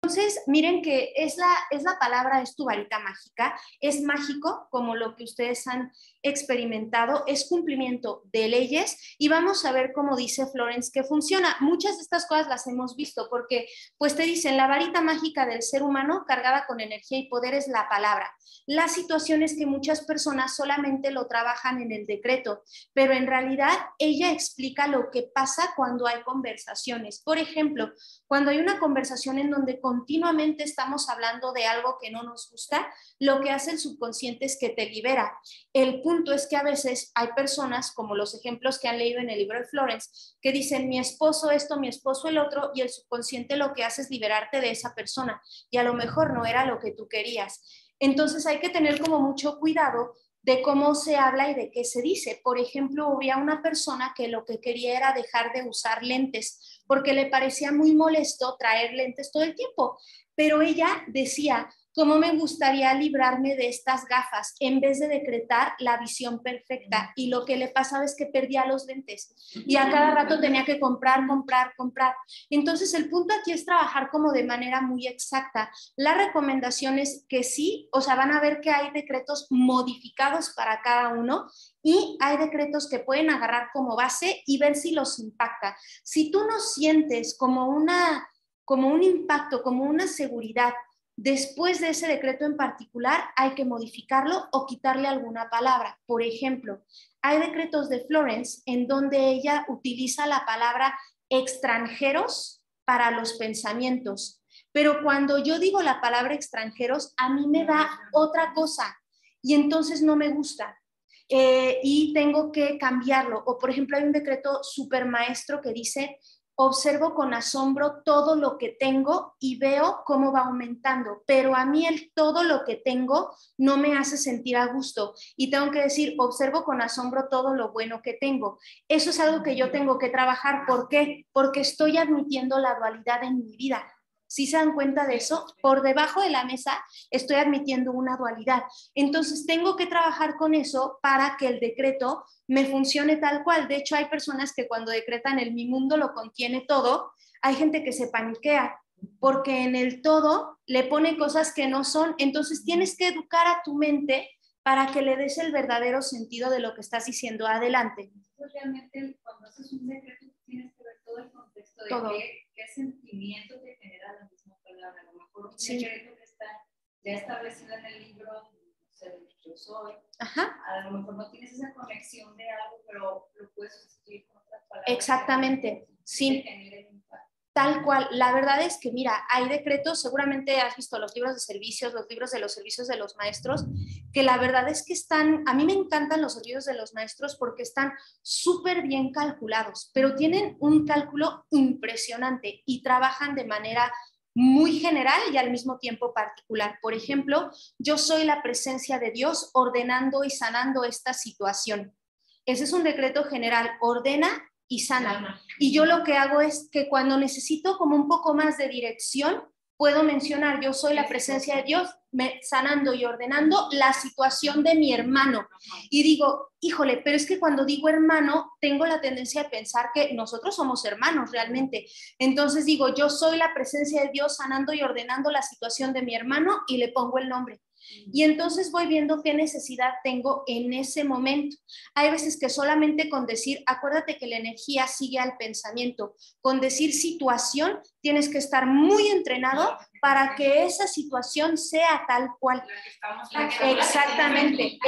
Entonces, miren que es la palabra, es tu varita mágica, es mágico como lo que ustedes han experimentado, es cumplimiento de leyes y vamos a ver cómo dice Florence que funciona. Muchas de estas cosas las hemos visto porque pues te dicen la varita mágica del ser humano cargada con energía y poder es la palabra. La situación es que muchas personas solamente lo trabajan en el decreto, pero en realidad ella explica lo que pasa cuando hay conversaciones. Por ejemplo, cuando hay una conversación en donde continuamente estamos hablando de algo que no nos gusta, lo que hace el subconsciente es que te libera. El punto es que a veces hay personas, como los ejemplos que han leído en el libro de Florence, que dicen mi esposo esto, mi esposo el otro, y el subconsciente lo que hace es liberarte de esa persona, y a lo mejor no era lo que tú querías. Entonces hay que tener como mucho cuidado de cómo se habla y de qué se dice. Por ejemplo, había una persona que lo que quería era dejar de usar lentes, porque le parecía muy molesto traer lentes todo el tiempo, pero ella decía, ¿cómo me gustaría librarme de estas gafas en vez de decretar la visión perfecta? Y lo que le pasaba es que perdía los lentes y a cada rato tenía que comprar. Entonces el punto aquí es trabajar como de manera muy exacta. La recomendación es que sí, o sea, van a ver que hay decretos modificados para cada uno y hay decretos que pueden agarrar como base y ver si los impacta. Si tú no sientes como un impacto, como una seguridad, después de ese decreto en particular hay que modificarlo o quitarle alguna palabra. Por ejemplo, hay decretos de Florence en donde ella utiliza la palabra extranjeros para los pensamientos. Pero cuando yo digo la palabra extranjeros, a mí me da otra cosa y entonces no me gusta. Y tengo que cambiarlo. O por ejemplo, hay un decreto super maestro que dice observo con asombro todo lo que tengo y veo cómo va aumentando, pero a mí el todo lo que tengo no me hace sentir a gusto y tengo que decir, observo con asombro todo lo bueno que tengo. Eso es algo que yo tengo que trabajar. ¿Por qué? Porque estoy admitiendo la dualidad en mi vida. ¿Sí se dan cuenta de eso? Por debajo de la mesa estoy admitiendo una dualidad. Entonces tengo que trabajar con eso para que el decreto me funcione tal cual. De hecho, hay personas que cuando decretan el mi mundo lo contiene todo, hay gente que se paniquea porque en el todo le pone cosas que no son. Entonces tienes que educar a tu mente para que le des el verdadero sentido de lo que estás diciendo. Adelante. Pues realmente cuando haces un decreto tienes que ver todo el contexto de todo. qué sentimiento te genera la misma palabra. A lo mejor un sí. decreto que está ya establecido en el libro, no sé, yo soy. Ajá. A lo mejor no tienes esa conexión de algo, pero lo puedes sustituir con otras palabras. Exactamente, sí. Tal cual. La verdad es que, mira, hay decretos, seguramente has visto los libros de servicios, los libros de los servicios de los maestros, que la verdad es que están, a mí me encantan los libros de los maestros porque están súper bien calculados, pero tienen un cálculo impresionante y trabajan de manera muy general y al mismo tiempo particular. Por ejemplo, yo soy la presencia de Dios ordenando y sanando esta situación. Ese es un decreto general, ordena y sana. Y yo lo que hago es que cuando necesito como un poco más de dirección, puedo mencionar, yo soy la presencia de Dios, sanando y ordenando la situación de mi hermano. Y digo, híjole, pero es que cuando digo hermano, tengo la tendencia de pensar que nosotros somos hermanos realmente. Entonces digo, yo soy la presencia de Dios sanando y ordenando la situación de mi hermano y le pongo el nombre. Y entonces voy viendo qué necesidad tengo en ese momento. Hay veces que solamente con decir, acuérdate que la energía sigue al pensamiento, con decir situación tienes que estar muy entrenado para que esa situación sea tal cual. Exactamente,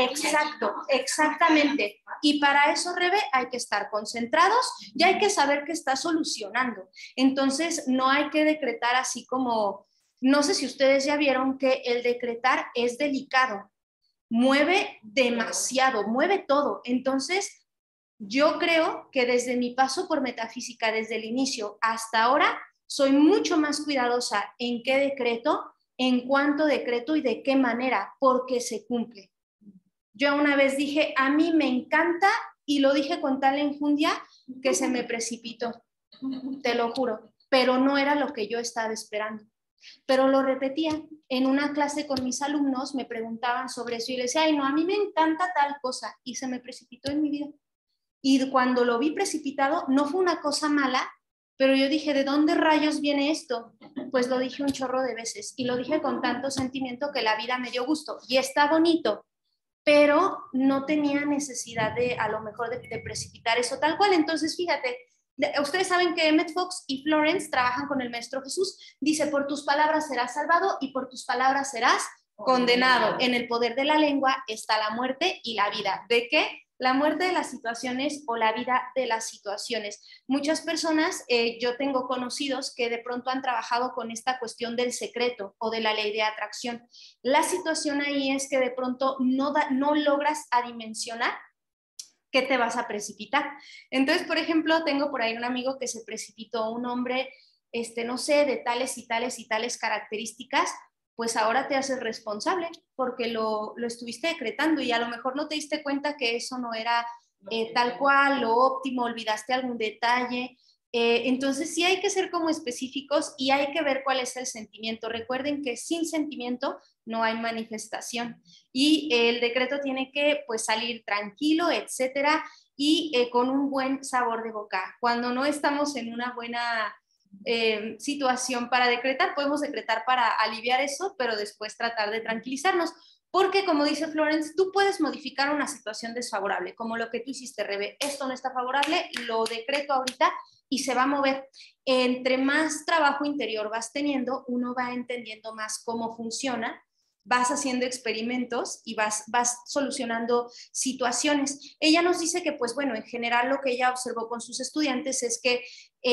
exactamente. Y para eso, Rebe, hay que estar concentrados y hay que saber que está solucionando. Entonces, no hay que decretar así como... No sé si ustedes ya vieron que el decretar es delicado, mueve demasiado, mueve todo. Entonces, yo creo que desde mi paso por metafísica, desde el inicio hasta ahora, soy mucho más cuidadosa en qué decreto, en cuánto decreto y de qué manera, porque se cumple. Yo una vez dije, a mí me encanta, y lo dije con tal enjundia que se me precipitó, te lo juro, pero no era lo que yo estaba esperando. Pero lo repetía. En una clase con mis alumnos me preguntaban sobre eso y les decía, ay, no, a mí me encanta tal cosa y se me precipitó en mi vida. Y cuando lo vi precipitado, no fue una cosa mala, Pero yo dije, ¿de dónde rayos viene esto? Pues lo dije un chorro de veces y lo dije con tanto sentimiento que la vida me dio gusto y está bonito, pero no tenía necesidad de, a lo mejor, de precipitar eso tal cual. Entonces, fíjate, ustedes saben que Emmett Fox y Florence trabajan con el Maestro Jesús. Dice, por tus palabras serás salvado y por tus palabras serás condenado. En el poder de la lengua está la muerte y la vida. ¿De qué? La muerte de las situaciones o la vida de las situaciones. Muchas personas, yo tengo conocidos que de pronto han trabajado con esta cuestión del secreto o de la ley de atracción. La situación ahí es que de pronto no logras adimensionar que te vas a precipitar. Entonces, por ejemplo, tengo por ahí un amigo que se precipitó, un hombre, no sé, de tales y tales y tales características, pues ahora te haces responsable porque lo estuviste decretando y a lo mejor no te diste cuenta que eso no era tal cual, lo óptimo, olvidaste algún detalle. Entonces sí hay que ser como específicos y hay que ver cuál es el sentimiento. Recuerden que sin sentimiento no hay manifestación y el decreto tiene que pues salir tranquilo, etcétera, y con un buen sabor de boca. Cuando no estamos en una buena situación para decretar, podemos decretar para aliviar eso, pero después tratar de tranquilizarnos. Porque, como dice Florence, tú puedes modificar una situación desfavorable, como lo que tú hiciste, Rebe. Esto no está favorable, lo decreto ahorita y se va a mover. Entre más trabajo interior vas teniendo, uno va entendiendo más cómo funciona, vas haciendo experimentos y vas solucionando situaciones. Ella nos dice que, pues bueno, en general lo que ella observó con sus estudiantes es que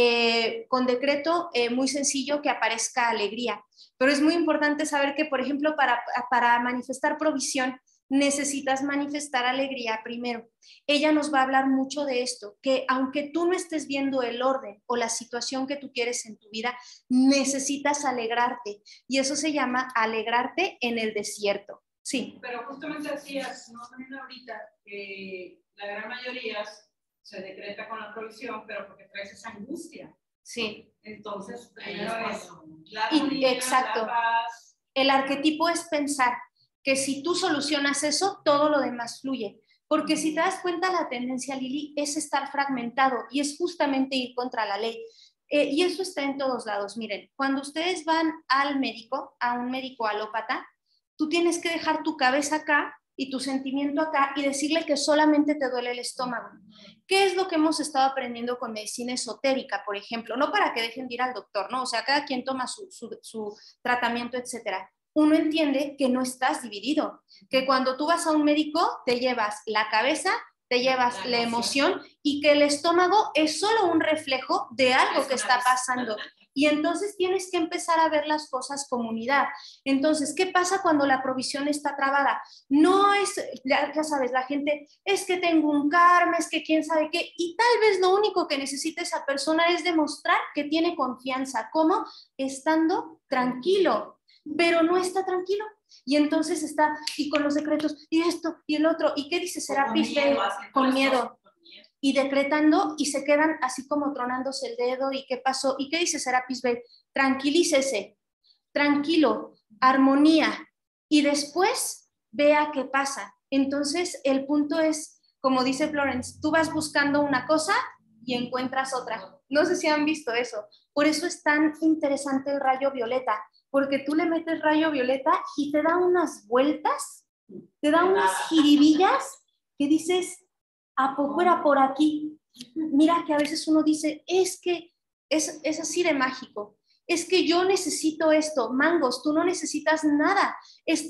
con decreto muy sencillo que aparezca alegría. Pero es muy importante saber que, por ejemplo, para manifestar provisión, necesitas manifestar alegría primero. Ella nos va a hablar mucho de esto, que aunque tú no estés viendo el orden o la situación que tú quieres en tu vida, necesitas alegrarte. Y eso se llama alegrarte en el desierto. Sí. Pero justamente decías, no ahorita, que la gran mayoría se decreta con la provisión, pero porque traes esa angustia. Sí. Entonces, primero es la armonía, exacto. la paz. El arquetipo es pensar que si tú solucionas eso, todo lo demás fluye. Porque si te das cuenta, la tendencia, Lili, es estar fragmentado y es justamente ir contra la ley. Y eso está en todos lados. Miren, cuando ustedes van al médico, a un médico alópata, tú tienes que dejar tu cabeza acá y tu sentimiento acá y decirle que solamente te duele el estómago. ¿Qué es lo que hemos estado aprendiendo con medicina esotérica, por ejemplo? No para que dejen de ir al doctor, ¿no? O sea, cada quien toma su tratamiento, etcétera. Uno entiende que no estás dividido, que cuando tú vas a un médico te llevas la cabeza, te llevas la emoción y que el estómago es solo un reflejo de algo que está pasando. Y entonces tienes que empezar a ver las cosas como unidad. Entonces, ¿qué pasa cuando la provisión está trabada? No es, ya sabes, la gente, es que tengo un karma, es que quién sabe qué, y tal vez lo único que necesita esa persona es demostrar que tiene confianza. ¿Cómo? Estando tranquilo, pero no está tranquilo. Y entonces está, y con los decretos, y esto, y el otro, ¿y qué dice Serapis Bey? Con miedo. Y decretando y se quedan así como tronándose el dedo y qué pasó. ¿Y qué dice Serapis Bey? Tranquilícese, tranquilo, armonía y después vea qué pasa. Entonces el punto es, como dice Florence, tú vas buscando una cosa y encuentras otra. No sé si han visto eso. Por eso es tan interesante el rayo violeta, porque tú le metes rayo violeta y te da unas vueltas, te da unas jiribillas que dices, ¿a poco era por aquí? Mira que a veces uno dice, es que es así de mágico. Es que yo necesito esto. Mangos, tú no necesitas nada.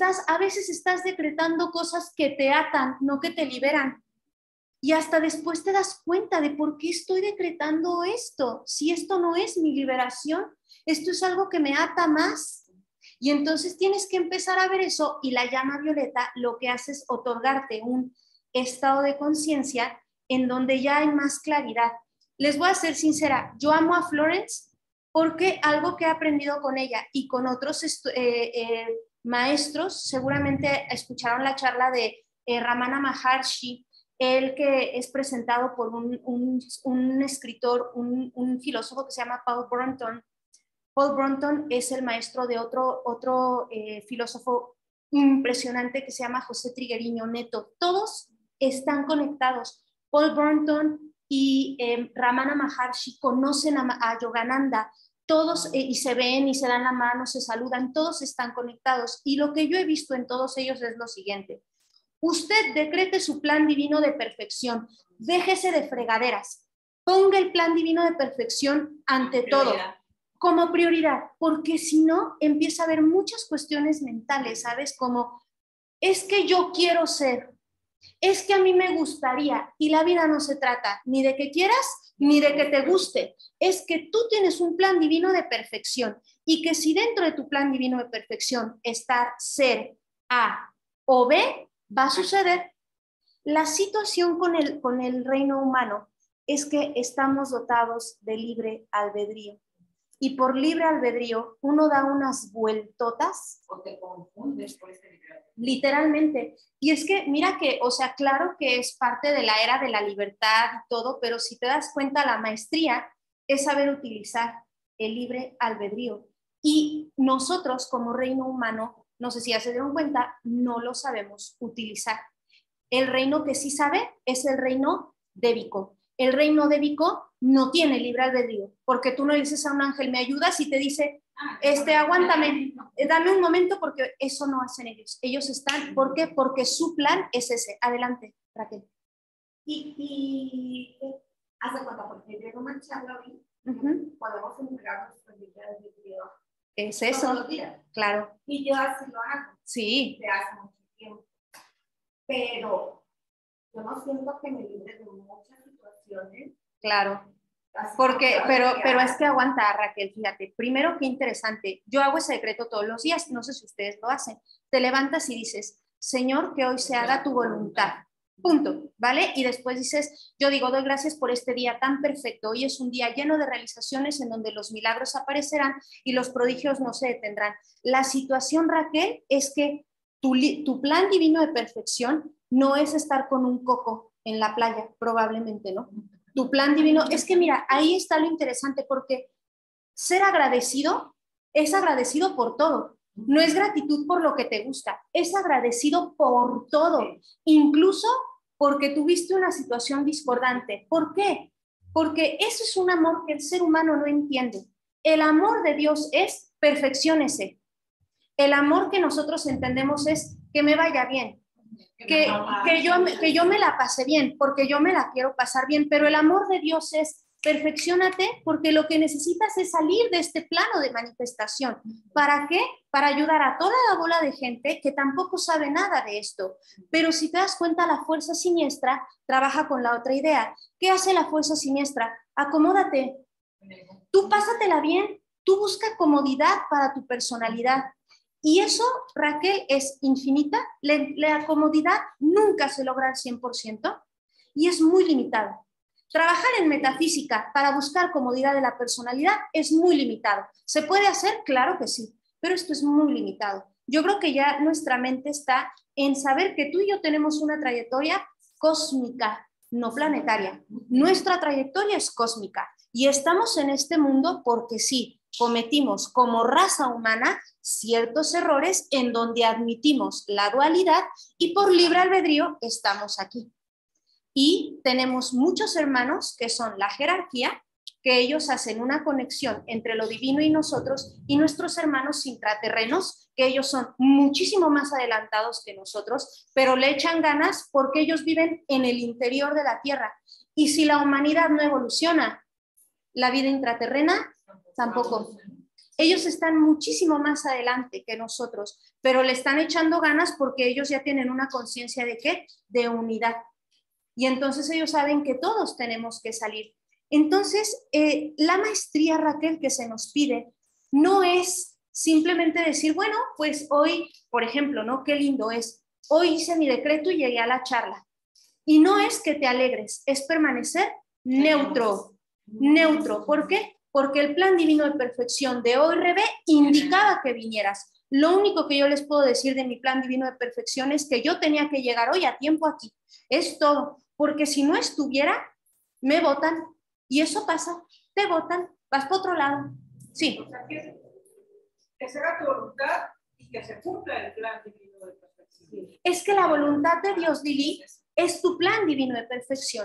A veces estás decretando cosas que te atan, no que te liberan. Y hasta después te das cuenta de por qué estoy decretando esto. Si esto no es mi liberación, esto es algo que me ata más. Y entonces tienes que empezar a ver eso y la llama violeta lo que hace es otorgarte un estado de conciencia en donde ya hay más claridad. Les voy a ser sincera, yo amo a Florence porque algo que he aprendido con ella y con otros maestros, seguramente escucharon la charla de Ramana Maharshi, él que es presentado por un escritor, un filósofo que se llama Paul Brunton. Paul Brunton es el maestro de otro filósofo impresionante que se llama José Trigueriño Neto. Todos están conectados. Paul Brunton, y Ramana Maharshi conocen a Yogananda, todos y se ven y se dan la mano, se saludan, todos están conectados. Y lo que yo he visto en todos ellos es lo siguiente: usted decrete su plan divino de perfección, déjese de fregaderas, ponga el plan divino de perfección ante todo, como prioridad, porque si no, empieza a haber muchas cuestiones mentales, ¿sabes? Como, es que yo quiero ser, es que a mí me gustaría, y la vida no se trata ni de que quieras, ni de que te guste, es que tú tienes un plan divino de perfección, y que si dentro de tu plan divino de perfección está ser A o B, va a suceder. La situación con el reino humano es que estamos dotados de libre albedrío. Y por libre albedrío uno da unas vueltotas. O te confundes por este libro. Literalmente. Y es que, mira que, o sea, claro que es parte de la era de la libertad y todo, pero si te das cuenta, la maestría es saber utilizar el libre albedrío. Y nosotros, como reino humano, no sé si ya se dieron cuenta, no lo sabemos utilizar. El reino que sí sabe es el reino débico. El reino débico no tiene libre albedrío, porque tú no le dices a un ángel, ¿me ayudas? Y te dice, aguántame, dame un momento, porque eso no hacen ellos. Ellos están, ¿por qué? Porque su plan es ese. Adelante, Raquel. Y hace cuenta, porque yo en una charla hoy, podemos entregar nuestros libre albedrío. Es eso. Todos los días. Claro. Y yo así lo hago. Sí. De hace mucho tiempo. Pero yo no siento que me libre de muchas situaciones. Claro. Porque, pero es que aguanta, Raquel, fíjate. Primero, qué interesante. Yo hago ese decreto todos los días, no sé si ustedes lo hacen. Te levantas y dices, Señor, que hoy se haga tu voluntad. Punto, ¿vale? Y después dices, yo digo, doy gracias por este día tan perfecto. Hoy es un día lleno de realizaciones en donde los milagros aparecerán y los prodigios no se detendrán. La situación, Raquel, es que tu plan divino de perfección no es estar con un coco en la playa, probablemente, ¿no? Tu plan divino, es que mira, ahí está lo interesante, porque ser agradecido es agradecido por todo. No es gratitud por lo que te gusta, es agradecido por todo, incluso porque tuviste una situación discordante. ¿Por qué? Porque eso es un amor que el ser humano no entiende. El amor de Dios es perfecciónese. El amor que nosotros entendemos es que me vaya bien, que yo me la pase bien, porque yo me la quiero pasar bien, pero el amor de Dios es perfecciónate, porque lo que necesitas es salir de este plano de manifestación. ¿Para qué? Para ayudar a toda la bola de gente que tampoco sabe nada de esto. Pero si te das cuenta, la fuerza siniestra trabaja con la otra idea. ¿Qué hace la fuerza siniestra? Acomódate. Tú pásatela bien, tú busca comodidad para tu personalidad. Y eso, Raquel, es infinita. La comodidad nunca se logra al 100% y es muy limitado. Trabajar en metafísica para buscar comodidad de la personalidad es muy limitado. ¿Se puede hacer? Claro que sí, pero esto es muy limitado. Yo creo que ya nuestra mente está en saber que tú y yo tenemos una trayectoria cósmica, no planetaria. Nuestra trayectoria es cósmica y estamos en este mundo porque sí, cometimos como raza humana ciertos errores en donde admitimos la dualidad y por libre albedrío estamos aquí. Y tenemos muchos hermanos que son la jerarquía, que ellos hacen una conexión entre lo divino y nosotros, y nuestros hermanos intraterrenos, que ellos son muchísimo más adelantados que nosotros, pero le echan ganas porque ellos viven en el interior de la Tierra. Y si la humanidad no evoluciona, la vida intraterrena tampoco. Ellos están muchísimo más adelante que nosotros, pero le están echando ganas porque ellos ya tienen una conciencia de ¿qué? De unidad. Y entonces ellos saben que todos tenemos que salir. Entonces, la maestría, Raquel, que se nos pide, no es simplemente decir, bueno, pues hoy, por ejemplo, ¿no? Qué lindo es. Hoy hice mi decreto y llegué a la charla. Y no es que te alegres, es permanecer neutro. Neutro. ¿Por qué? Porque el plan divino de perfección de hoy, Rebe, indicaba que vinieras. Lo único que yo les puedo decir de mi plan divino de perfección es que yo tenía que llegar hoy a tiempo aquí. Es todo. Porque si no estuviera, me votan. Y eso pasa. Te votan. Vas para otro lado. Sí. O sea, que se haga tu voluntad y que se cumpla el plan divino de perfección. Es que la voluntad de Dios, Lili, es tu plan divino de perfección.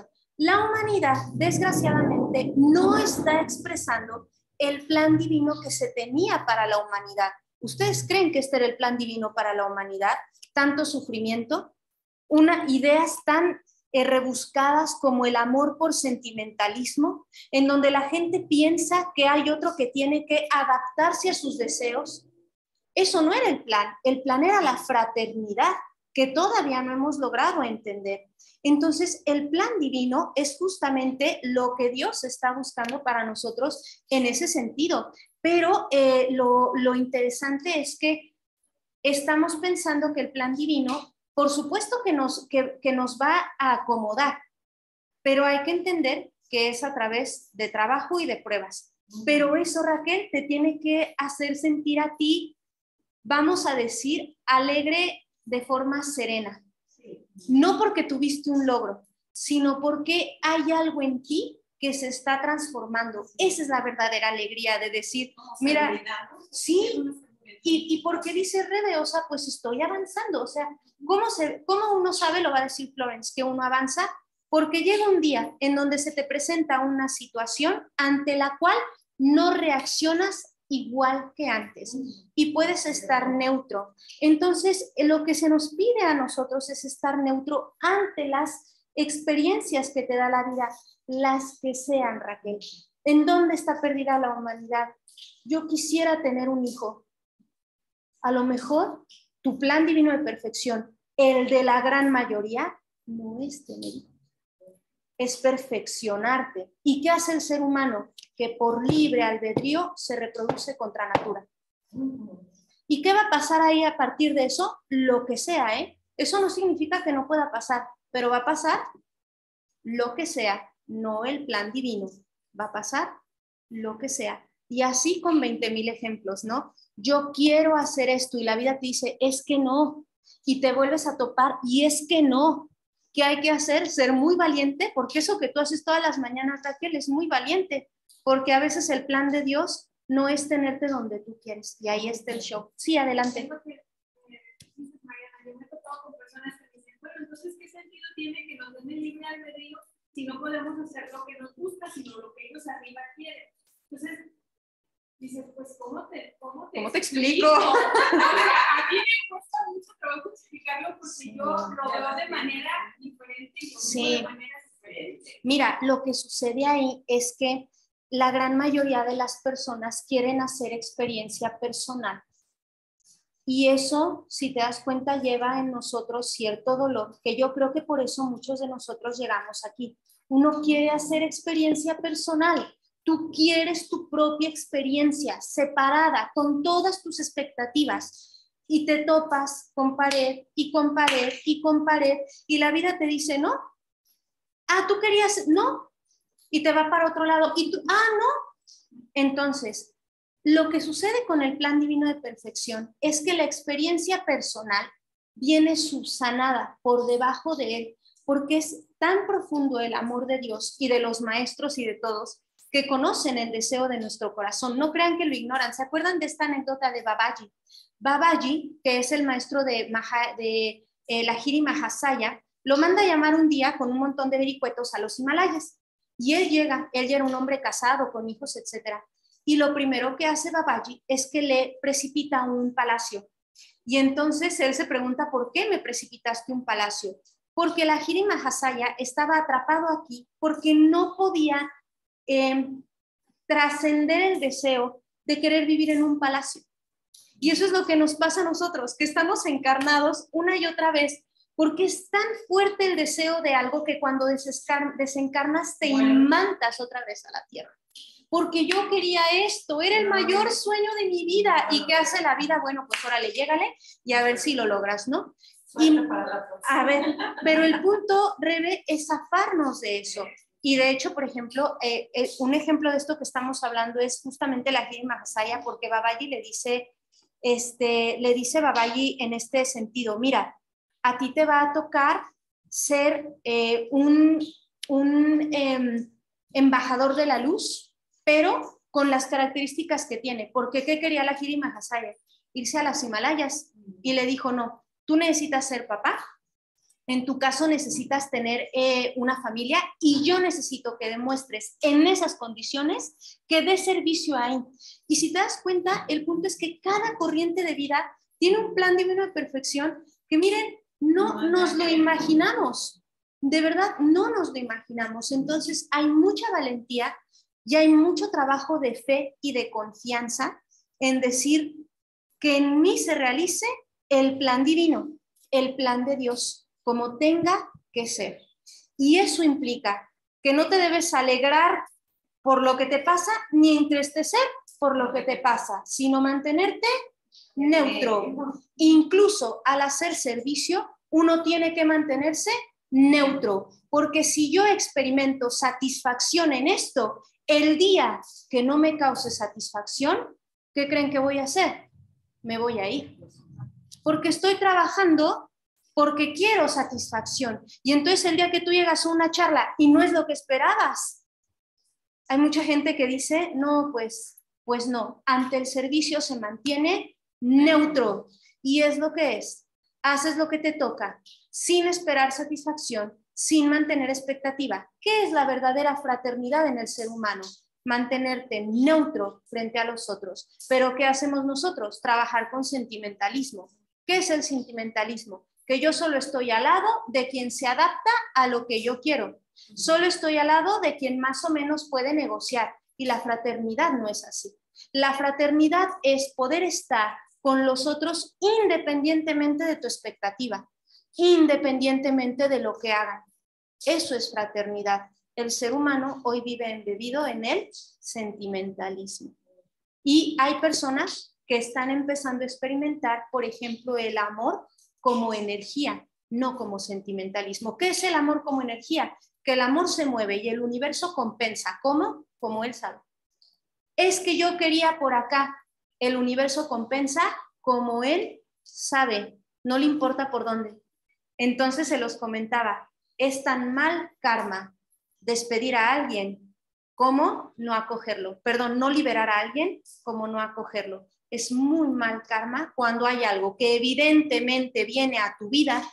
La humanidad, desgraciadamente, no está expresando el plan divino que se tenía para la humanidad. ¿Ustedes creen que este era el plan divino para la humanidad? Tanto sufrimiento, ideas tan rebuscadas como el amor por sentimentalismo, en donde la gente piensa que hay otro que tiene que adaptarse a sus deseos. Eso no era el plan era la fraternidad, que todavía no hemos logrado entender. Entonces, el plan divino es justamente lo que Dios está buscando para nosotros en ese sentido. Pero lo interesante es que estamos pensando que el plan divino, por supuesto que nos va a acomodar, pero hay que entender que es a través de trabajo y de pruebas. Pero eso, Raquel, te tiene que hacer sentir a ti, vamos a decir, alegre de forma serena. No porque tuviste un logro, sino porque hay algo en ti que se está transformando. Esa es la verdadera alegría de decir, mira, sí, y porque dice Rebe, o sea, pues estoy avanzando. O sea, ¿cómo uno sabe, lo va a decir Florence, que uno avanza? Porque llega un día en donde se te presenta una situación ante la cual no reaccionas igual que antes y puedes estar neutro. Entonces, lo que se nos pide a nosotros es estar neutro ante las experiencias que te da la vida, las que sean, Raquel. ¿En dónde está perdida la humanidad? Yo quisiera tener un hijo. A lo mejor tu plan divino de perfección, el de la gran mayoría, no es tener hijos. Es perfeccionarte. ¿Y qué hace el ser humano? Que por libre albedrío se reproduce contra natura. ¿Y qué va a pasar ahí a partir de eso? Lo que sea, ¿eh? Eso no significa que no pueda pasar, pero va a pasar lo que sea, no el plan divino. Va a pasar lo que sea. Y así con 20,000 ejemplos, ¿no? Yo quiero hacer esto y la vida te dice, es que no. Y te vuelves a topar y es que no. ¿Qué hay que hacer? Ser muy valiente, porque eso que tú haces todas las mañanas, Raquel, es muy valiente, porque a veces el plan de Dios no es tenerte donde tú quieres, y ahí está el show. Sí, adelante. Mariana, yo me he topado con personas que dicen, bueno, entonces, ¿qué sentido tiene que nos den el libre albedrío si no podemos hacer lo que nos gusta, sino lo que ellos arriba quieren? Entonces, dices, pues, ¿cómo te explico? A mí me cuesta mucho trabajo explicarlo porque sí, yo lo veo de manera diferente y lo vivo de manera diferente. Mira, lo que sucede ahí es que la gran mayoría de las personas quieren hacer experiencia personal. Y eso, si te das cuenta, lleva en nosotros cierto dolor, que yo creo que por eso muchos de nosotros llegamos aquí. Uno quiere hacer experiencia personal. Tú quieres tu propia experiencia separada con todas tus expectativas y te topas con pared y con pared y con pared y la vida te dice no. Ah, tú querías, no. Y te va para otro lado y tú, no. Entonces, lo que sucede con el plan divino de perfección es que la experiencia personal viene subsanada por debajo de él, porque es tan profundo el amor de Dios y de los maestros y de todos que conocen el deseo de nuestro corazón. No crean que lo ignoran. ¿Se acuerdan de esta anécdota de Babaji? Babaji, que es el maestro de Lahiri Mahasaya, lo manda a llamar un día con un montón de vericuetos a los Himalayas. Y él ya era un hombre casado, con hijos, etc. Y lo primero que hace Babaji es que le precipita un palacio. Y entonces él se pregunta, ¿por qué me precipitaste un palacio? Porque Lahiri Mahasaya estaba atrapado aquí porque no podía trascender el deseo de querer vivir en un palacio. Y eso es lo que nos pasa a nosotros, que estamos encarnados una y otra vez, porque es tan fuerte el deseo de algo que cuando desencarnas te imantas otra vez a la tierra. Porque yo quería esto, era el mayor sueño de mi vida. ¿Y qué hace la vida? Bueno, pues órale, llégale y a ver si lo logras, ¿no? Y, a ver, pero el punto, Rebe, es zafarnos de eso. Y de hecho, por ejemplo, un ejemplo de esto que estamos hablando es justamente Lahiri Mahasaya, porque Babaji le dice Babaji en este sentido, mira, a ti te va a tocar ser un embajador de la luz, pero con las características que tiene. Porque ¿qué quería Lahiri Mahasaya? Irse a las Himalayas. Y le dijo, no, tú necesitas ser papá, En tu caso necesitas tener una familia y yo necesito que demuestres en esas condiciones que des servicio ahí. Y si te das cuenta, el punto es que cada corriente de vida tiene un plan divino de perfección que miren, no nos lo imaginamos. De verdad, no nos lo imaginamos. Entonces hay mucha valentía y hay mucho trabajo de fe y de confianza en decir que en mí se realice el plan divino, el plan de Dios, como tenga que ser. Y eso implica que no te debes alegrar por lo que te pasa ni entristecer por lo que te pasa, sino mantenerte neutro. Incluso al hacer servicio, uno tiene que mantenerse neutro, porque si yo experimento satisfacción en esto, el día que no me cause satisfacción, ¿qué creen que voy a hacer? Me voy a ir. Porque estoy trabajando porque quiero satisfacción. Y entonces el día que tú llegas a una charla y no es lo que esperabas, hay mucha gente que dice, no, pues no, ante el servicio se mantiene neutro. Y es lo que es. Haces lo que te toca, sin esperar satisfacción, sin mantener expectativa. ¿Qué es la verdadera fraternidad en el ser humano? Mantenerte neutro frente a los otros. Pero ¿qué hacemos nosotros? Trabajar con sentimentalismo. ¿Qué es el sentimentalismo? Que yo solo estoy al lado de quien se adapta a lo que yo quiero. Solo estoy al lado de quien más o menos puede negociar. Y la fraternidad no es así. La fraternidad es poder estar con los otros independientemente de tu expectativa, independientemente de lo que hagan. Eso es fraternidad. El ser humano hoy vive embebido en el sentimentalismo. Y hay personas que están empezando a experimentar, por ejemplo, el amor como energía, no como sentimentalismo. ¿Qué es el amor como energía? Que el amor se mueve y el universo compensa. ¿Cómo? Como él sabe. Es que yo quería por acá. El universo compensa como él sabe. No le importa por dónde. Entonces se los comentaba. Es tan mal karma despedir a alguien como no acogerlo. Perdón, no liberar a alguien como no acogerlo. Es muy mal karma cuando hay algo que evidentemente viene a tu vida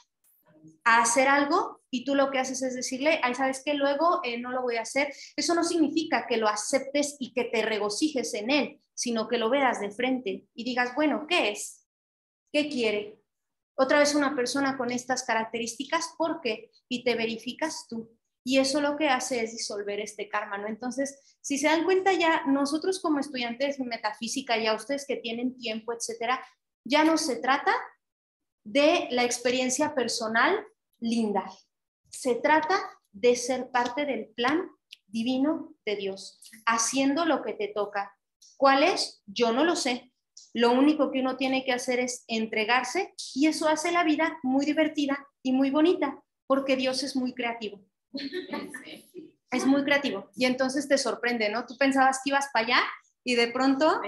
a hacer algo y tú lo que haces es decirle, ay, ¿sabes qué? Luego no lo voy a hacer. Eso no significa que lo aceptes y que te regocijes en él, sino que lo veas de frente y digas, bueno, ¿qué es? ¿Qué quiere? Otra vez una persona con estas características, ¿por qué? Y te verificas tú. Y eso lo que hace es disolver este karma, ¿no? Entonces, si se dan cuenta ya, nosotros como estudiantes de metafísica, ya ustedes que tienen tiempo, etcétera, ya no se trata de la experiencia personal linda. Se trata de ser parte del plan divino de Dios, haciendo lo que te toca. ¿Cuál es? Yo no lo sé. Lo único que uno tiene que hacer es entregarse y eso hace la vida muy divertida y muy bonita, porque Dios es muy creativo. Es muy creativo y entonces te sorprende, ¿no? Tú pensabas que ibas para allá y de pronto,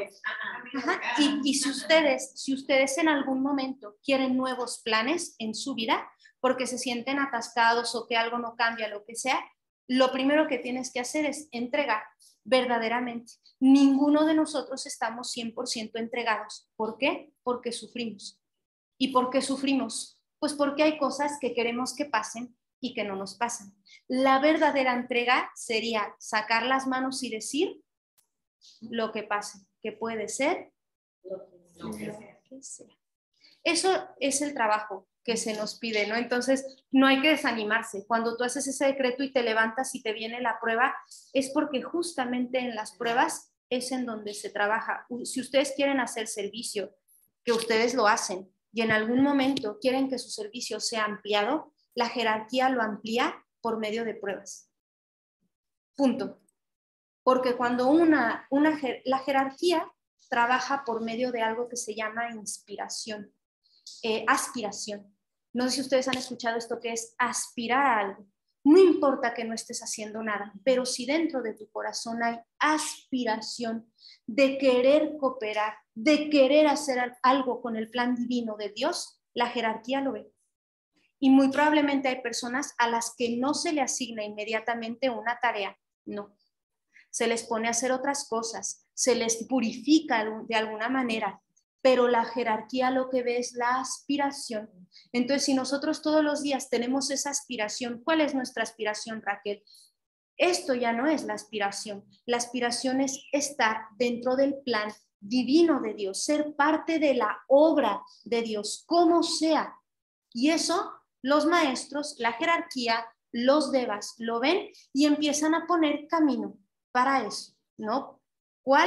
y si ustedes en algún momento quieren nuevos planes en su vida porque se sienten atascados o que algo no cambia, lo que sea, lo primero que tienes que hacer es entregar verdaderamente. Ninguno de nosotros estamos 100% entregados. ¿Por qué? Porque sufrimos. ¿Y por qué sufrimos? Pues porque hay cosas que queremos que pasen y que no nos pasan. La verdadera entrega sería sacar las manos y decir lo que pase, que puede ser lo que sea. Eso es el trabajo que se nos pide, ¿no? Entonces, no hay que desanimarse. Cuando tú haces ese decreto y te levantas y te viene la prueba, es porque justamente en las pruebas es en donde se trabaja. Si ustedes quieren hacer servicio, que ustedes lo hacen, y en algún momento quieren que su servicio sea ampliado, la jerarquía lo amplía por medio de pruebas. Punto. Porque cuando la jerarquía trabaja por medio de algo que se llama inspiración, aspiración. No sé si ustedes han escuchado esto que es aspirar a algo. No importa que no estés haciendo nada, pero si dentro de tu corazón hay aspiración de querer cooperar, de querer hacer algo con el plan divino de Dios, la jerarquía lo ve. Y muy probablemente hay personas a las que no se le asigna inmediatamente una tarea, no. Se les pone a hacer otras cosas, se les purifica de alguna manera, pero la jerarquía lo que ve es la aspiración. Entonces, si nosotros todos los días tenemos esa aspiración, ¿cuál es nuestra aspiración, Raquel? Esto ya no es la aspiración. La aspiración es estar dentro del plan divino de Dios, ser parte de la obra de Dios, como sea. Y eso los maestros, la jerarquía, los devas lo ven y empiezan a poner camino para eso, ¿no? ¿Cuál?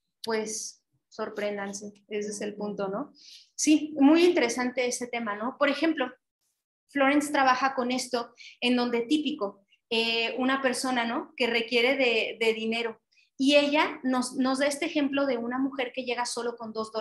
Pues sorpréndanse, ese es el punto, ¿no? Sí, muy interesante ese tema, ¿no? Por ejemplo, Florence trabaja con esto en donde típico, una persona, ¿no? Que requiere de dinero y ella nos da este ejemplo de una mujer que llega solo con $2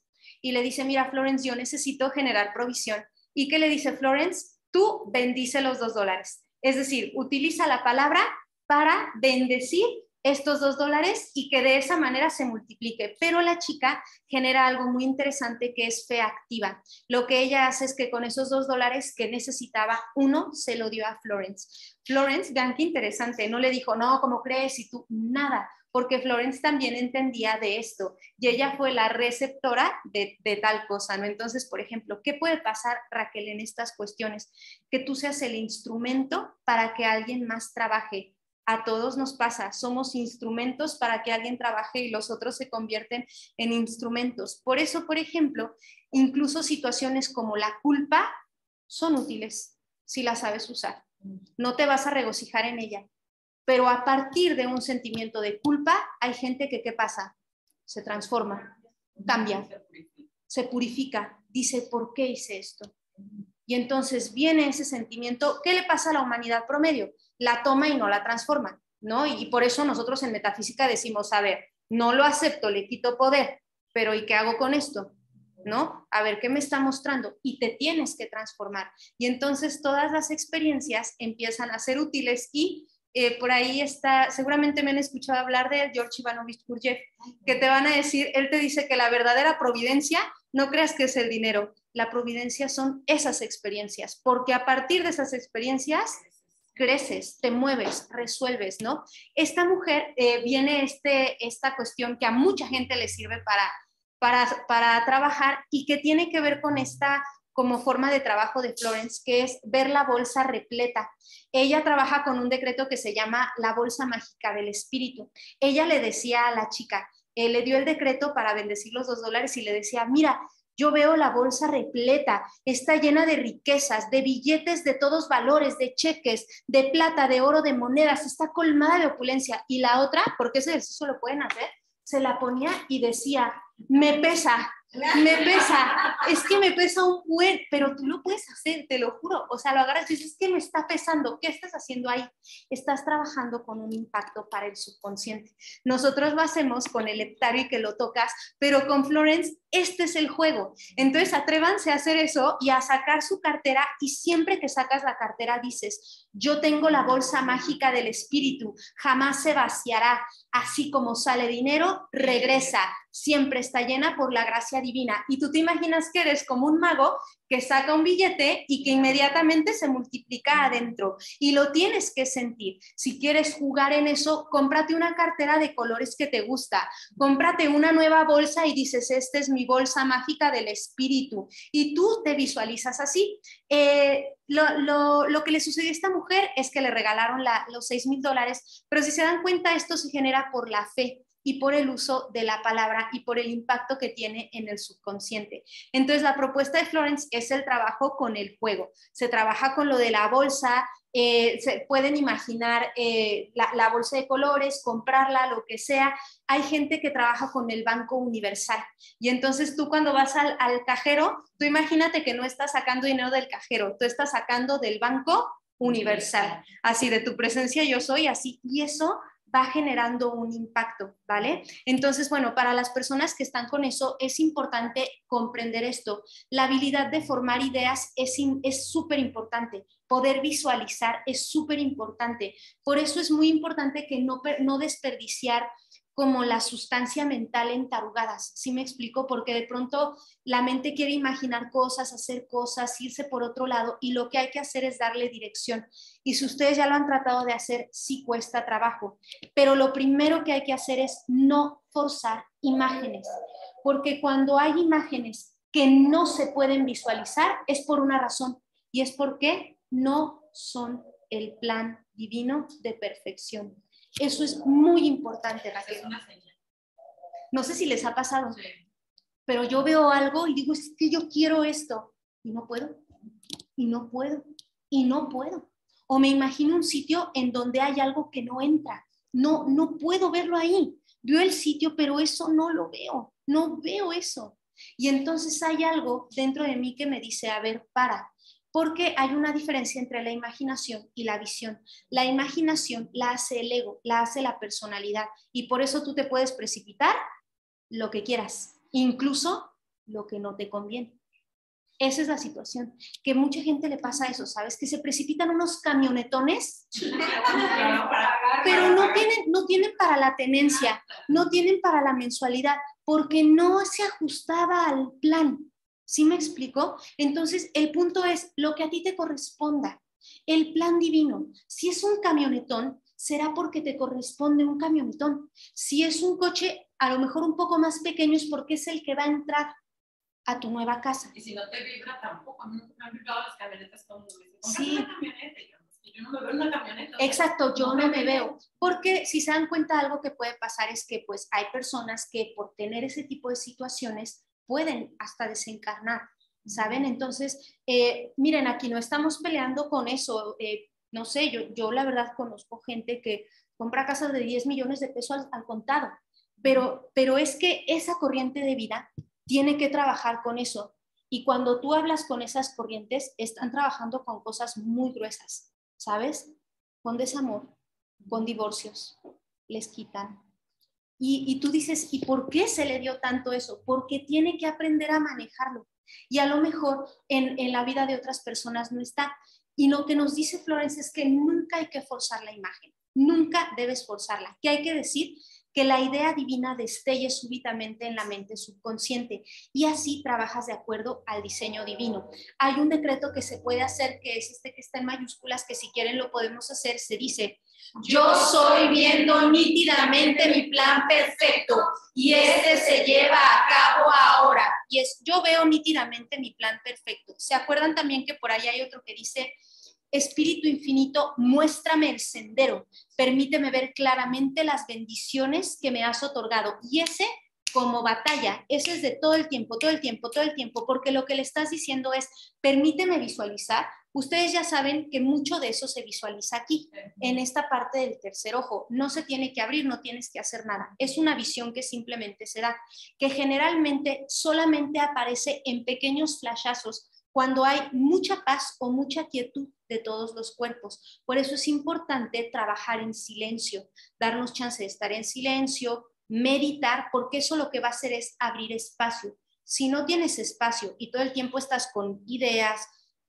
y le dice, mira, Florence, yo necesito generar provisión. ¿Y qué le dice Florence? Tú bendice los $2. Es decir, utiliza la palabra para bendecir estos $2 y que de esa manera se multiplique. Pero la chica genera algo muy interesante que es fe activa. Lo que ella hace es que con esos $2 que necesitaba, uno se lo dio a Florence. Florence, vean qué interesante, no le dijo, no, ¿cómo crees? Y tú, nada, porque Florence también entendía de esto y ella fue la receptora de tal cosa, ¿no? Entonces, por ejemplo, ¿qué puede pasar, Raquel, en estas cuestiones? Que tú seas el instrumento para que alguien más trabaje. A todos nos pasa, somos instrumentos para que alguien trabaje y los otros se convierten en instrumentos. Por eso, por ejemplo, incluso situaciones como la culpa son útiles si la sabes usar. No te vas a regocijar en ella, pero a partir de un sentimiento de culpa hay gente que, ¿qué pasa? Se transforma, cambia, se purifica, dice, ¿por qué hice esto? Y entonces viene ese sentimiento. ¿Qué le pasa a la humanidad promedio? La toma y no la transforma, ¿no? Y por eso nosotros en metafísica decimos, a ver, no lo acepto, le quito poder, pero ¿y qué hago con esto? ¿No? A ver, ¿qué me está mostrando? Y te tienes que transformar. Y entonces todas las experiencias empiezan a ser útiles y por ahí está, seguramente me han escuchado hablar de George Ivanovich Gurdjieff, que te van a decir, él te dice que la verdadera providencia, no creas que es el dinero, la providencia son esas experiencias, porque a partir de esas experiencias creces, te mueves, resuelves, ¿no? Esta mujer viene esta cuestión que a mucha gente le sirve para trabajar y que tiene que ver con esta como forma de trabajo de Florence, que es ver la bolsa repleta. Ella trabaja con un decreto que se llama la bolsa mágica del espíritu. Ella le decía a la chica, le dio el decreto para bendecir los $2 y le decía, mira, yo veo la bolsa repleta, está llena de riquezas, de billetes de todos valores, de cheques, de plata, de oro, de monedas, está colmada de opulencia. Y la otra, porque ese ejercicio lo pueden hacer, se la ponía y decía, me pesa, es que me pesa un buen, pero tú lo puedes hacer, te lo juro, o sea, lo agarras y dices, es que me está pesando, ¿qué estás haciendo ahí? Estás trabajando con un impacto para el subconsciente. Nosotros lo hacemos con el heptario y que lo tocas, pero con Florence, este es el juego. Entonces, atrévanse a hacer eso y a sacar su cartera y siempre que sacas la cartera dices, yo tengo la bolsa mágica del espíritu, jamás se vaciará, así como sale dinero, regresa, siempre está llena por la gracia divina. Y tú te imaginas que eres como un mago que saca un billete y que inmediatamente se multiplica adentro. Y lo tienes que sentir. Si quieres jugar en eso, cómprate una cartera de colores que te gusta. Cómprate una nueva bolsa y dices, esta es mi bolsa mágica del espíritu. Y tú te visualizas así. Lo que le sucedió a esta mujer es que le regalaron los $6,000, pero si se dan cuenta, esto se genera por la fe y por el uso de la palabra y por el impacto que tiene en el subconsciente. Entonces, la propuesta de Florence es el trabajo con el juego. Se trabaja con lo de la bolsa, se pueden imaginar la bolsa de colores, comprarla, lo que sea. Hay gente que trabaja con el Banco Universal y entonces tú cuando vas al cajero, tú imagínate que no estás sacando dinero del cajero, tú estás sacando del Banco Universal, así de tu presencia yo soy, así, y eso va generando un impacto, ¿vale? Entonces, bueno, para las personas que están con eso, es importante comprender esto. La habilidad de formar ideas es súper importante. Poder visualizar es súper importante. Por eso es muy importante que no desperdiciar como la sustancia mental en tarugadas. ¿Sí me explico? Porque de pronto la mente quiere imaginar cosas, hacer cosas, irse por otro lado, y lo que hay que hacer es darle dirección. Y si ustedes ya lo han tratado de hacer, sí cuesta trabajo. Pero lo primero que hay que hacer es no forzar imágenes, porque cuando hay imágenes que no se pueden visualizar es por una razón, y es porque no son el plan divino de perfección. Eso es muy importante, Raquel. Es una señal. No sé si les ha pasado, Sí. pero yo veo algo y digo, es que yo quiero esto, y no puedo, y no puedo, y no puedo. O me imagino un sitio en donde hay algo que no entra. No puedo verlo ahí. Veo el sitio, pero eso no lo veo. No veo eso. Y entonces hay algo dentro de mí que me dice, a ver, para. Porque hay una diferencia entre la imaginación y la visión. La imaginación la hace el ego, la hace la personalidad. Y por eso tú te puedes precipitar lo que quieras, incluso lo que no te conviene. Esa es la situación, que mucha gente le pasa eso, ¿sabes? Que se precipitan unos camionetones, pero no tienen para la tenencia, no tienen para la mensualidad, porque no se ajustaba al plan. ¿Sí me explico? Entonces, el punto es lo que a ti te corresponda. El plan divino, si es un camionetón, será porque te corresponde un camionetón. Si es un coche, a lo mejor un poco más pequeño, es porque es el que va a entrar a tu nueva casa. Y si no te vibra tampoco, a mí me han vibrado las camionetas como sí. Una camioneta, yo no me veo en una camioneta. Exacto, yo no me veo. Porque si se dan cuenta, algo que puede pasar es que pues hay personas que por tener ese tipo de situaciones pueden hasta desencarnar, ¿saben? Entonces, miren, aquí no estamos peleando con eso. No sé, yo la verdad conozco gente que compra casas de 10 millones de pesos al contado, pero es que esa corriente de vida tiene que trabajar con eso. Y cuando tú hablas con esas corrientes, están trabajando con cosas muy gruesas, ¿sabes? Con desamor, con divorcios, les quitan. Y tú dices, ¿y por qué se le dio tanto eso? Porque tiene que aprender a manejarlo. Y a lo mejor en la vida de otras personas no está. Y lo que nos dice Florence es que nunca hay que forzar la imagen, nunca debes forzarla. ¿Qué hay que decir? Que la idea divina destelle súbitamente en la mente subconsciente y así trabajas de acuerdo al diseño divino. Hay un decreto que se puede hacer, que es este que está en mayúsculas, que si quieren lo podemos hacer. Se dice: yo soy viendo nítidamente mi plan perfecto y este se lleva a cabo ahora. Y es, yo veo nítidamente mi plan perfecto. ¿Se acuerdan también que por ahí hay otro que dice: Espíritu infinito, muéstrame el sendero, permíteme ver claramente las bendiciones que me has otorgado? Y ese, como batalla, ese es de todo el tiempo, porque lo que le estás diciendo es, permíteme visualizar. Ustedes ya saben que mucho de eso se visualiza aquí, en esta parte del tercer ojo. No se tiene que abrir, no tienes que hacer nada. Es una visión que simplemente se da, que generalmente solamente aparece en pequeños flashazos, cuando hay mucha paz o mucha quietud de todos los cuerpos. Por eso es importante trabajar en silencio, darnos chance de estar en silencio, meditar, porque eso lo que va a hacer es abrir espacio. Si no tienes espacio y todo el tiempo estás con ideas,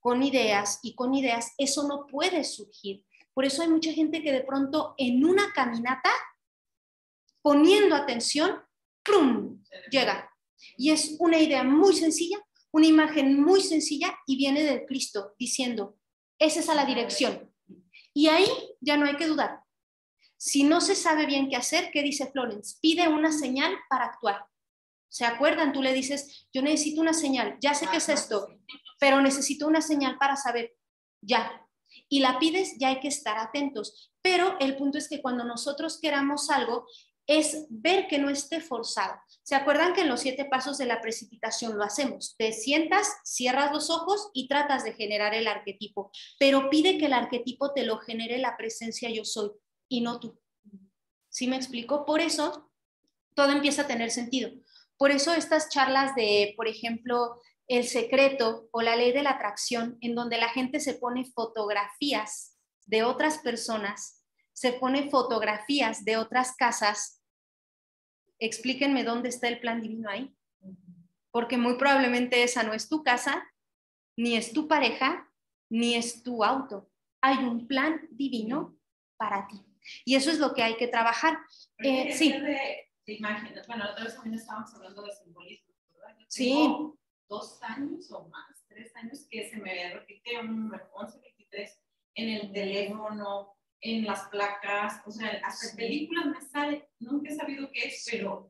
eso no puede surgir. Por eso hay mucha gente que de pronto en una caminata, poniendo atención, ¡prum!, llega. Y es una idea muy sencilla, una imagen muy sencilla, y viene del Cristo diciendo, esa es a la dirección. Y ahí ya no hay que dudar. Si no se sabe bien qué hacer, ¿qué dice Florence? Pide una señal para actuar. ¿Se acuerdan? Tú le dices, yo necesito una señal, ya sé qué es esto, pero necesito una señal para saber, ya. Y la pides, ya hay que estar atentos. Pero el punto es que cuando nosotros queramos algo, es ver que no esté forzado. ¿Se acuerdan que en los 7 pasos de la precipitación lo hacemos? Te sientas, cierras los ojos y tratas de generar el arquetipo, pero pide que el arquetipo te lo genere la presencia yo soy y no tú. ¿Sí me explico? Por eso todo empieza a tener sentido. Por eso estas charlas de, por ejemplo, El Secreto o la Ley de la Atracción, en donde la gente se pone fotografías de otras personas, se pone fotografías de otras casas, explíquenme dónde está el plan divino ahí. Porque muy probablemente esa no es tu casa, ni es tu pareja, ni es tu auto. Hay un plan divino para ti. Y eso es lo que hay que trabajar. Sí. De imágenes. Bueno, otra vez también estábamos hablando de simbolismo, ¿verdad? Sí. 2 años o más, 3 años que se me repite un 11-23 en el teléfono, en las placas, o sea, hasta en películas me sale, nunca he sabido qué es, pero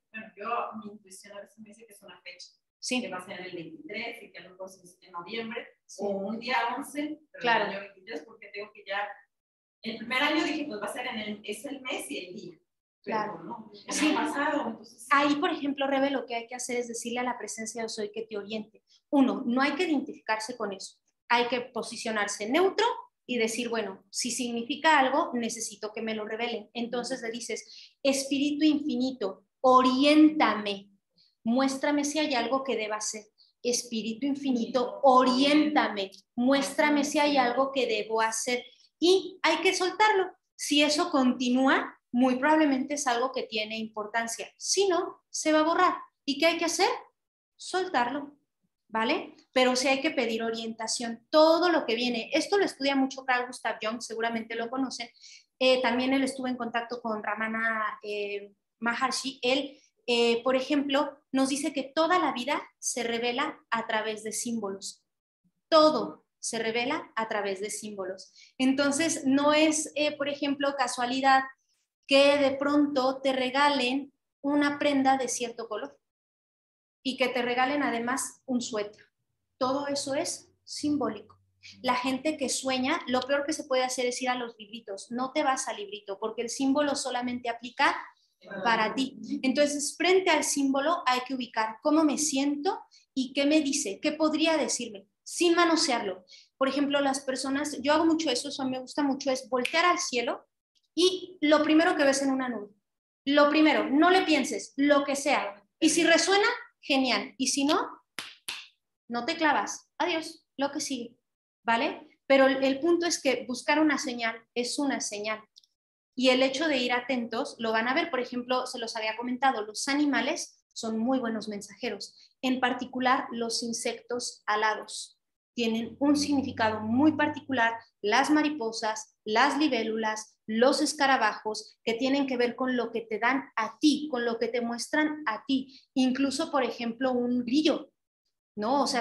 mi intuición a veces me dice que es una fecha. Sí. Que va a ser el 23 y que a lo mejor es en noviembre, sí. O un día 11, pero claro. El año 23, porque tengo que ya, el primer año dije, pues va a ser es el mes y el día. Claro, pero no, sí. Pasado, entonces... Ahí, por ejemplo, Rebe, lo que hay que hacer es decirle a la presencia de soy que te oriente. 1, no hay que identificarse con eso. Hay que posicionarse neutro y decir, bueno, si significa algo, necesito que me lo revelen. Entonces le dices, Espíritu Infinito, oriéntame, muéstrame si hay algo que deba hacer. Espíritu Infinito, oriéntame, muéstrame si hay algo que debo hacer. Y hay que soltarlo. Si eso continúa, muy probablemente es algo que tiene importancia. Si no, se va a borrar. ¿Y qué hay que hacer? Soltarlo, ¿vale? Pero sí hay que pedir orientación. Todo lo que viene, esto lo estudia mucho Carl Gustav Jung, seguramente lo conocen. También él estuvo en contacto con Ramana Maharshi. Él, por ejemplo, nos dice que toda la vida se revela a través de símbolos. Todo se revela a través de símbolos. Entonces, no es, por ejemplo, casualidad que de pronto te regalen una prenda de cierto color y que te regalen además un suéter. Todo eso es simbólico. La gente que sueña, lo peor que se puede hacer es ir a los libritos. No te vas al librito porque el símbolo solamente aplica para ti. Entonces, frente al símbolo hay que ubicar cómo me siento y qué me dice, qué podría decirme, sin manosearlo. Por ejemplo, las personas, yo hago mucho eso me gusta mucho, es voltear al cielo y lo primero que ves en una nube. Lo primero, no le pienses, lo que sea. Y si resuena, genial. Y si no, no te clavas. Adiós, lo que sigue. ¿Vale? Pero el punto es que buscar una señal es una señal. Y el hecho de ir atentos, lo van a ver, por ejemplo, se los había comentado, los animales son muy buenos mensajeros. En particular, los insectos alados tienen un significado muy particular, las mariposas, las libélulas, los escarabajos, que tienen que ver con lo que te dan a ti, con lo que te muestran a ti. Incluso, por ejemplo, un grillo, ¿no? O sea,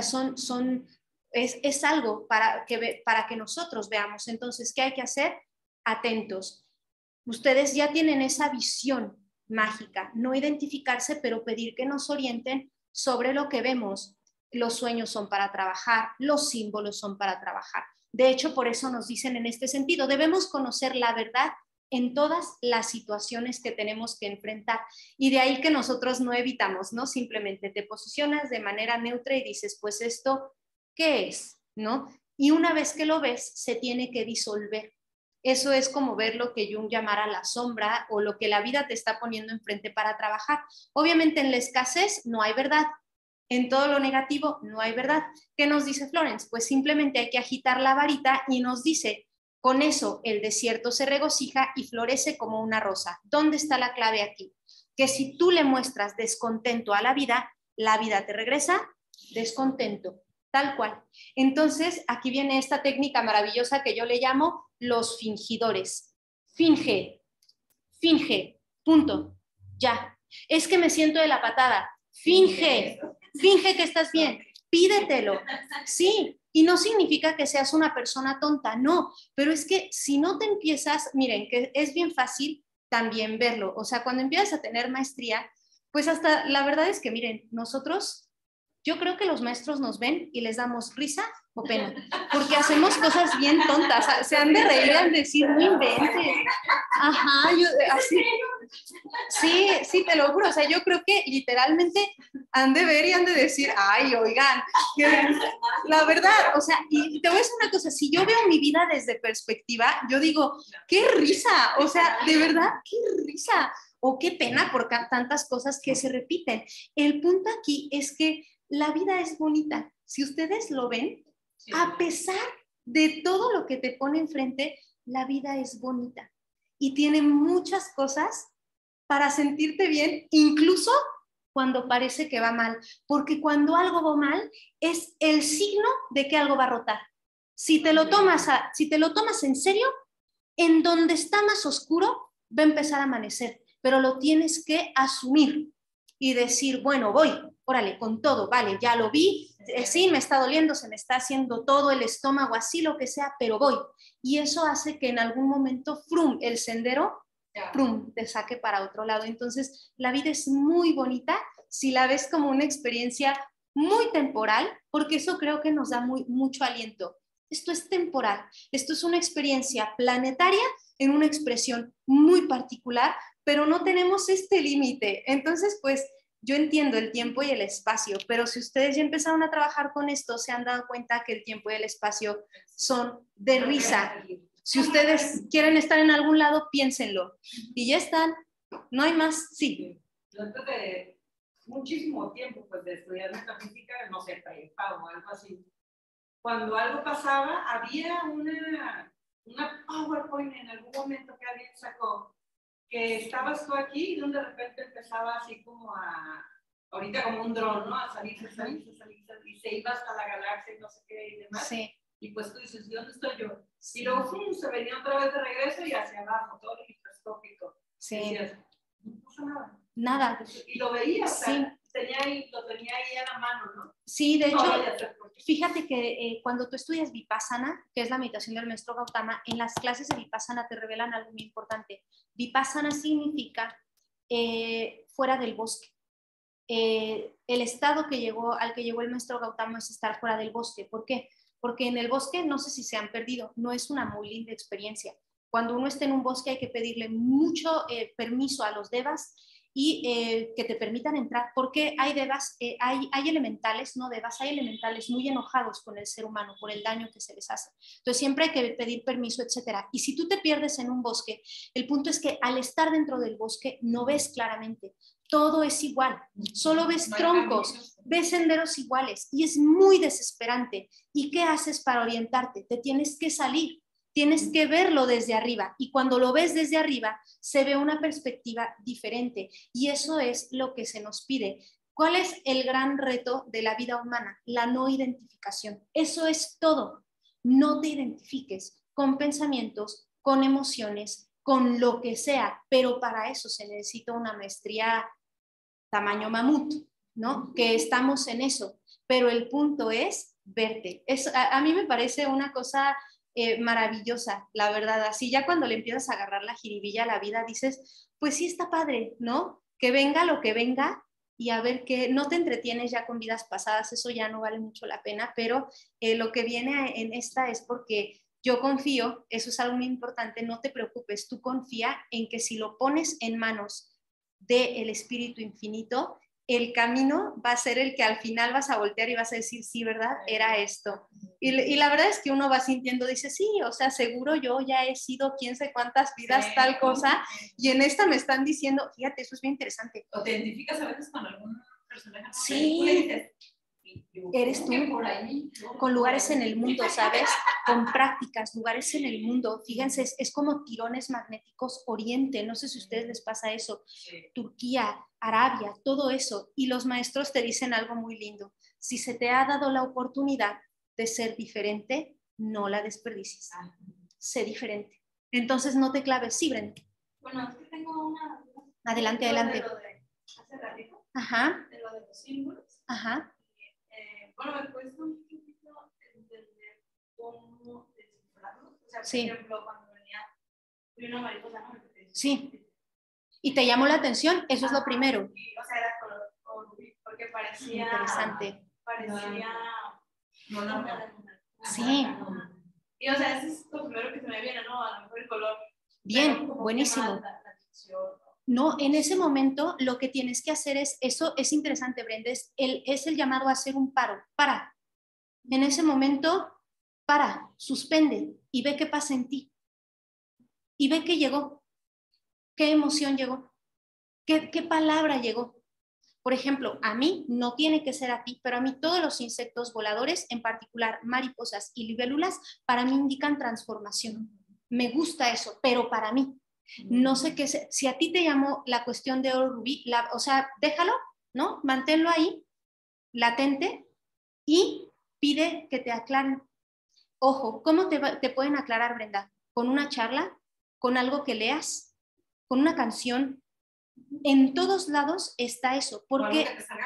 es algo para que nosotros veamos. Entonces, ¿qué hay que hacer? Atentos. Ustedes ya tienen esa visión mágica, no identificarse, pero pedir que nos orienten sobre lo que vemos. Los sueños son para trabajar, los símbolos son para trabajar. De hecho, por eso nos dicen en este sentido, debemos conocer la verdad en todas las situaciones que tenemos que enfrentar. Y de ahí que nosotros no evitamos, ¿no? Simplemente te posicionas de manera neutra y dices, pues esto, ¿qué es? ¿No? Y una vez que lo ves, se tiene que disolver. Eso es como ver lo que Jung llamara la sombra o lo que la vida te está poniendo enfrente para trabajar. Obviamente en la escasez no hay verdad. En todo lo negativo no hay verdad. ¿Qué nos dice Florence? Pues simplemente hay que agitar la varita y nos dice, con eso el desierto se regocija y florece como una rosa. ¿Dónde está la clave aquí? Que si tú le muestras descontento a la vida te regresa descontento. Tal cual. Entonces, aquí viene esta técnica maravillosa que yo le llamo los fingidores. Finge, punto, ya. Es que me siento de la patada. Finge que estás bien, pídetelo. Sí, y no significa que seas una persona tonta, no, pero es que si no te empiezas, miren, que es bien fácil también verlo. O sea, cuando empiezas a tener maestría, pues hasta la verdad es que, miren, nosotros... Yo creo que los maestros nos ven y les damos risa o pena, porque hacemos cosas bien tontas, se han de reír y han de decir, no inventes. Ajá, así. Sí, te lo juro, o sea, yo creo que literalmente han de ver y han de decir, ay, oigan, la verdad, o sea, y te voy a decir una cosa, si yo veo mi vida desde perspectiva, yo digo, qué risa, o sea, de verdad, qué risa, o qué pena por tantas cosas que se repiten. El punto aquí es que la vida es bonita. Si ustedes lo ven, a pesar de todo lo que te pone enfrente, la vida es bonita y tiene muchas cosas para sentirte bien, incluso cuando parece que va mal, porque cuando algo va mal es el signo de que algo va a rotar. Si te lo tomas en serio, En donde está más oscuro, va a empezar a amanecer, pero lo tienes que asumir y decir, bueno, voy, órale, con todo, vale, ya lo vi, sí, me está doliendo, se me está haciendo todo el estómago, así lo que sea, pero voy. Y eso hace que en algún momento, frum, el sendero, frum, te saque para otro lado. Entonces, la vida es muy bonita si la ves como una experiencia muy temporal, porque eso creo que nos da mucho aliento. Esto es temporal, esto es una experiencia planetaria en una expresión muy particular, pero no tenemos este límite. Entonces, pues yo entiendo el tiempo y el espacio, pero si ustedes ya empezaron a trabajar con esto, se han dado cuenta que el tiempo y el espacio son de risa. Si ustedes quieren estar en algún lado, piénsenlo. Y ya están, no hay más, sí. Después de muchísimo tiempo pues, de estudiar metafísica, no sé, prepa o algo así, cuando algo pasaba, había una PowerPoint en algún momento que alguien sacó, que estabas tú aquí y de repente empezaba así como ahorita como un dron, ¿no? A salir, y se iba hasta la galaxia y no sé qué y demás. Sí. Y pues tú dices, ¿y dónde estoy yo? Y luego se venía otra vez de regreso y hacia abajo, todo lo microscópico. Sí. Y decías, no pasa nada. Nada. Y lo veías, sí. O sea, lo tenía ahí a la mano, ¿no? Sí, de hecho, no, fíjate que cuando tú estudias Vipassana, que es la meditación del maestro Gautama, en las clases de Vipassana te revelan algo muy importante. Vipassana significa fuera del bosque. El estado al que llegó el maestro Gautama es estar fuera del bosque. ¿Por qué? Porque en el bosque, no sé si se han perdido, no es una muy linda experiencia. Cuando uno está en un bosque hay que pedirle mucho permiso a los devas y que te permitan entrar, porque hay devas, hay elementales, no devas, hay elementales muy enojados con el ser humano por el daño que se les hace. Entonces siempre hay que pedir permiso, etcétera. Y si tú te pierdes en un bosque, el punto es que al estar dentro del bosque no ves claramente. Todo es igual, solo ves troncos, ves senderos iguales y es muy desesperante. ¿Y qué haces para orientarte? Te tienes que salir, tienes que verlo desde arriba y cuando lo ves desde arriba se ve una perspectiva diferente y eso es lo que se nos pide. ¿Cuál es el gran reto de la vida humana? La no identificación. Eso es todo. No te identifiques con pensamientos, con emociones, con lo que sea, pero para eso se necesita una maestría tamaño mamut, ¿no? Que estamos en eso, pero el punto es verte. A mí me parece una cosa maravillosa, la verdad. Así ya cuando le empiezas a agarrar la jiribilla a la vida, dices, pues sí está padre, ¿no? Que venga lo que venga y a ver que no te entretienes ya con vidas pasadas, eso ya no vale mucho la pena, pero lo que viene en esta es porque yo confío, eso es algo muy importante, no te preocupes, tú confía en que si lo pones en manos del Espíritu Infinito, el camino va a ser el que al final vas a voltear y vas a decir, sí, ¿verdad? Era esto. Y la verdad es que uno va sintiendo, dice, sí, o sea, seguro yo ya he sido quién sé cuántas vidas, sí, tal cosa, y en esta me están diciendo, fíjate, eso es bien interesante. ¿O te identificas a veces con algún personaje? Sí. Eres tú, con lugares en el mundo, ¿sabes? Con prácticas, lugares en el mundo. Fíjense, es como tirones magnéticos Oriente, no sé si a ustedes les pasa eso. Turquía, Arabia, todo eso. Y los maestros te dicen algo muy lindo. Si se te ha dado la oportunidad de ser diferente, no la desperdicies. Sé diferente. Entonces no te claves. Sí, Brenda. Bueno, es que tengo una... Adelante, adelante. De lo de hace ratito. Ajá. De lo de los símbolos. Ajá. Bueno, me cuesta un poquito entender cómo descifrarlos. O sea, por sí. ejemplo, cuando venía una mariposa, ¿no? Sí. ¿Y te llamó la atención? Eso es lo primero. Sí, o sea, era color rubí, porque parecía... Interesante. Parecía... Sí. Y o sea, eso es lo primero que se me viene, ¿no? A lo mejor el color. Bien, buenísimo. No, en ese momento lo que tienes que hacer es, eso es interesante, Brenda, es el llamado a hacer un paro. Para. En ese momento, para, suspende y ve qué pasa en ti. Y ve qué llegó, qué emoción llegó, qué palabra llegó. Por ejemplo, a mí, no tiene que ser a ti, pero a mí todos los insectos voladores, en particular mariposas y libélulas, para mí indican transformación. Me gusta eso, pero para mí. No sé qué, si a ti te llamó la cuestión de oro rubí, o sea, déjalo, ¿no? Manténlo ahí, latente, y pide que te aclaren. Ojo, ¿cómo te pueden aclarar, Brenda? ¿Con una charla? con algo que leas, con una canción. En todos lados está eso, porque,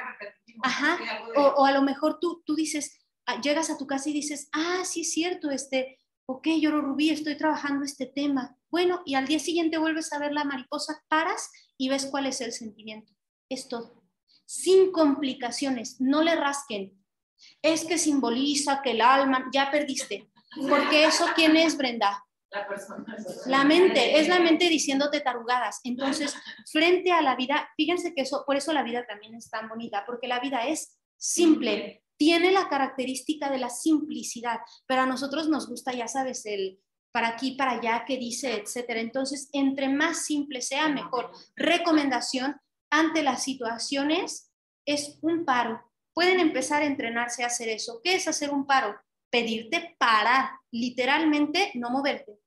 ajá, o a lo mejor tú dices, llegas a tu casa y dices, sí es cierto, ok, lloro rubí, estoy trabajando este tema. Bueno, y al día siguiente vuelves a ver la mariposa, paras y ves cuál es el sentimiento. Es todo. Sin complicaciones, no le rasquen. Es que simboliza que el alma, ya perdiste. Porque eso, ¿quién es, Brenda? La persona. La mente, es la mente diciéndote tarugadas. Entonces, frente a la vida, fíjense que eso, por eso la vida también es tan bonita, porque la vida es simple, tiene la característica de la simplicidad, pero a nosotros nos gusta, ya sabes, el para aquí, para allá, que dice, etcétera. Entonces, entre más simple sea, mejor. Recomendación ante las situaciones es un paro. Pueden empezar a entrenarse a hacer eso. ¿Qué es hacer un paro? Pedirte parar, literalmente no moverte.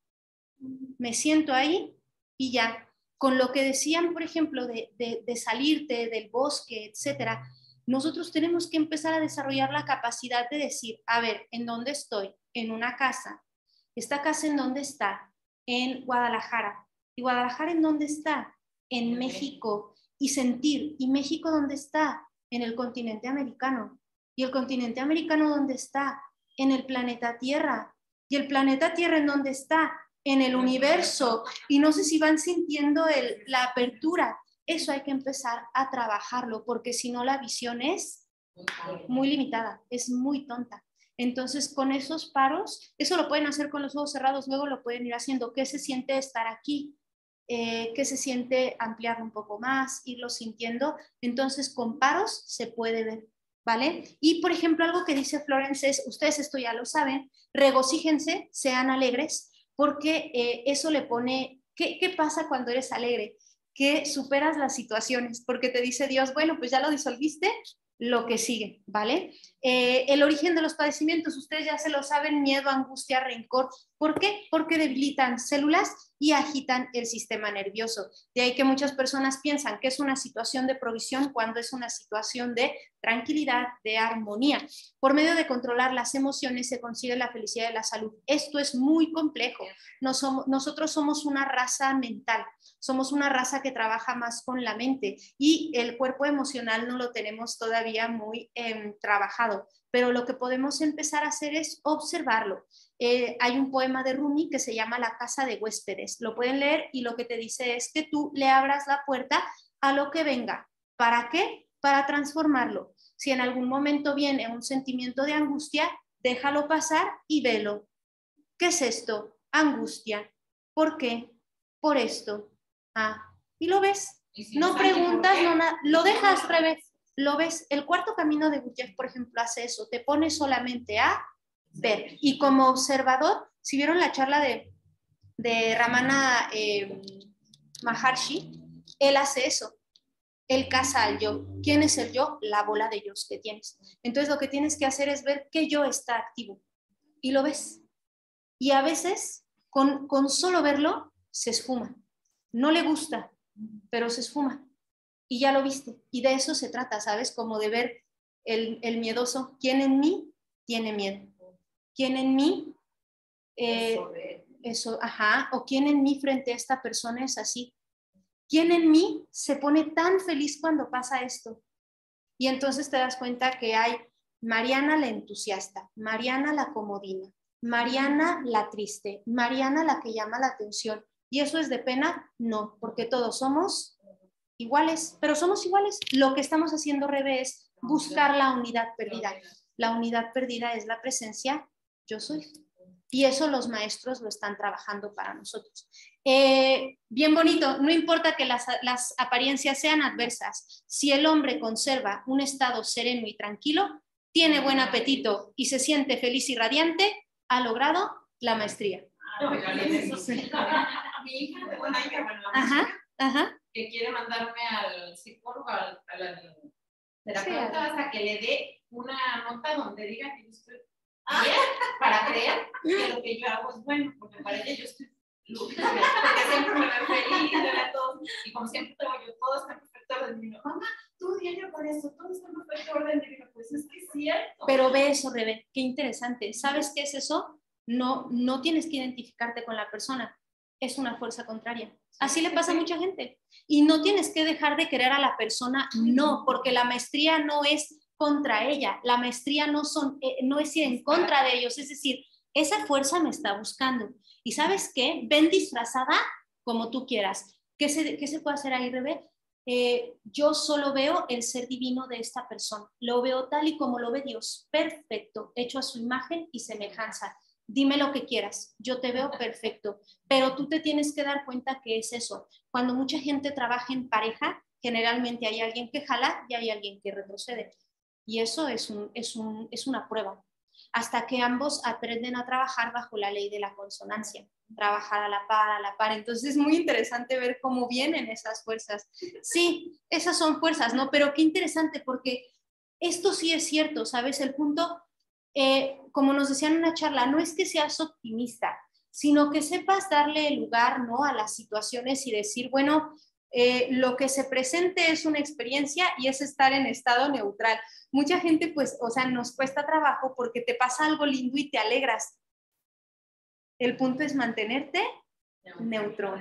Me siento ahí y ya. Con lo que decían, por ejemplo, de salirte del bosque, etcétera, nosotros tenemos que empezar a desarrollar la capacidad de decir, a ver, ¿en dónde estoy? En una casa. ¿Esta casa en dónde está? En Guadalajara. ¿Y Guadalajara en dónde está? En México. Y sentir, ¿y México dónde está? En el continente americano. ¿Y el continente americano dónde está? En el planeta Tierra. ¿Y el planeta Tierra en dónde está? En el universo. Y no sé si van sintiendo la apertura. Eso hay que empezar a trabajarlo, porque si no la visión es muy limitada, es muy tonta. Entonces, con esos paros, eso lo pueden hacer con los ojos cerrados, luego lo pueden ir haciendo. ¿Qué se siente estar aquí? ¿Qué se siente ampliarlo un poco más? Irlo sintiendo. Entonces, con paros se puede ver, ¿vale? Y, por ejemplo, algo que dice Florence es, ustedes esto ya lo saben, regocíjense, sean alegres, porque eso le pone, ¿qué pasa cuando eres alegre? Que superas las situaciones, porque te dice Dios, bueno, pues ya lo disolviste, lo que sigue, ¿vale? El origen de los padecimientos, ustedes ya se lo saben, miedo, angustia, rencor. ¿Por qué? Porque debilitan células y agitan el sistema nervioso. De ahí que muchas personas piensan que es una situación de provisión cuando es una situación de tranquilidad, de armonía. Por medio de controlar las emociones se consigue la felicidad y la salud. Esto es muy complejo. Nosotros somos una raza mental, somos una raza que trabaja más con la mente y el cuerpo emocional no lo tenemos todavía muy trabajado, pero lo que podemos empezar a hacer es observarlo. Hay un poema de Rumi que se llama La casa de huéspedes, lo pueden leer y lo que te dice es que tú le abras la puerta a lo que venga. ¿Para qué? Para transformarlo. Si en algún momento viene un sentimiento de angustia, déjalo pasar y velo. ¿Qué es esto? Angustia. ¿Por qué? Por esto. Y lo ves. No preguntas, no nada. Lo dejas, revés. Lo ves. El cuarto camino de Gurdjieff, por ejemplo, hace eso. Te pone solamente a ver. Y como observador, si vieron la charla de Ramana Maharshi, él hace eso. Él caza al yo. ¿Quién es el yo? La bola de yos que tienes. Entonces lo que tienes que hacer es ver qué yo está activo. Y lo ves. Y a veces, con solo verlo, se esfuma. No le gusta, pero se esfuma. Y ya lo viste. Y de eso se trata, ¿sabes? Como de ver el miedoso. ¿Quién en mí tiene miedo? ¿Quién en mí? O ¿quién en mí frente a esta persona es así? ¿Quién en mí se pone tan feliz cuando pasa esto? Y entonces te das cuenta que hay Mariana la entusiasta, Mariana la comodina, Mariana la triste, Mariana la que llama la atención. ¿Y eso es de pena? No, porque todos somos iguales, pero somos iguales. Lo que estamos haciendo, Rebe, es buscar la unidad perdida. La unidad perdida es la presencia yo soy. Y eso los maestros lo están trabajando para nosotros. Bien bonito, no importa que las apariencias sean adversas. Si el hombre conserva un estado sereno y tranquilo, tiene buen apetito y se siente feliz y radiante, ha logrado la maestría. Mi hija de una hija, bueno, que quiere mandarme al psicólogo, al terapeuta, hasta que le dé una nota donde diga que yo estoy bien para creer que lo que yo hago es bueno, porque para ella yo estoy lúdica, porque siempre me veo feliz, me veo todo, y como siempre tengo yo, todo está en perfecto orden divino. Mamá, tú diario con eso, todo está en perfecto orden divino, pues es que es cierto. Pero ve eso, Rebe, qué interesante. ¿Sabes qué es eso? No tienes que identificarte con la persona. es una fuerza contraria. Así le pasa a mucha gente. Y no tienes que dejar de querer a la persona, no, porque la maestría no es contra ella, la maestría no es ir en contra de ellos, es decir, esa fuerza me está buscando. ¿Y sabes qué? Ven disfrazada como tú quieras. ¿Qué se puede hacer ahí, Rebe? Yo solo veo el ser divino de esta persona, lo veo tal y como lo ve Dios, perfecto, hecho a su imagen y semejanza. Dime lo que quieras, yo te veo perfecto, pero tú te tienes que dar cuenta que es eso. Cuando mucha gente trabaja en pareja, generalmente hay alguien que jala y hay alguien que retrocede. Y eso es una prueba. Hasta que ambos aprenden a trabajar bajo la ley de la consonancia, trabajar a la par. Entonces es muy interesante ver cómo vienen esas fuerzas. Sí, esas son fuerzas, ¿no? Pero qué interesante, porque esto sí es cierto, ¿sabes? El punto, como nos decían en una charla, no es que seas optimista, sino que sepas darle lugar, ¿no?, a las situaciones y decir, bueno, lo que se presente es una experiencia y es estar en estado neutral. Mucha gente, pues, o sea, nos cuesta trabajo porque te pasa algo lindo y te alegras. El punto es mantenerte neutro.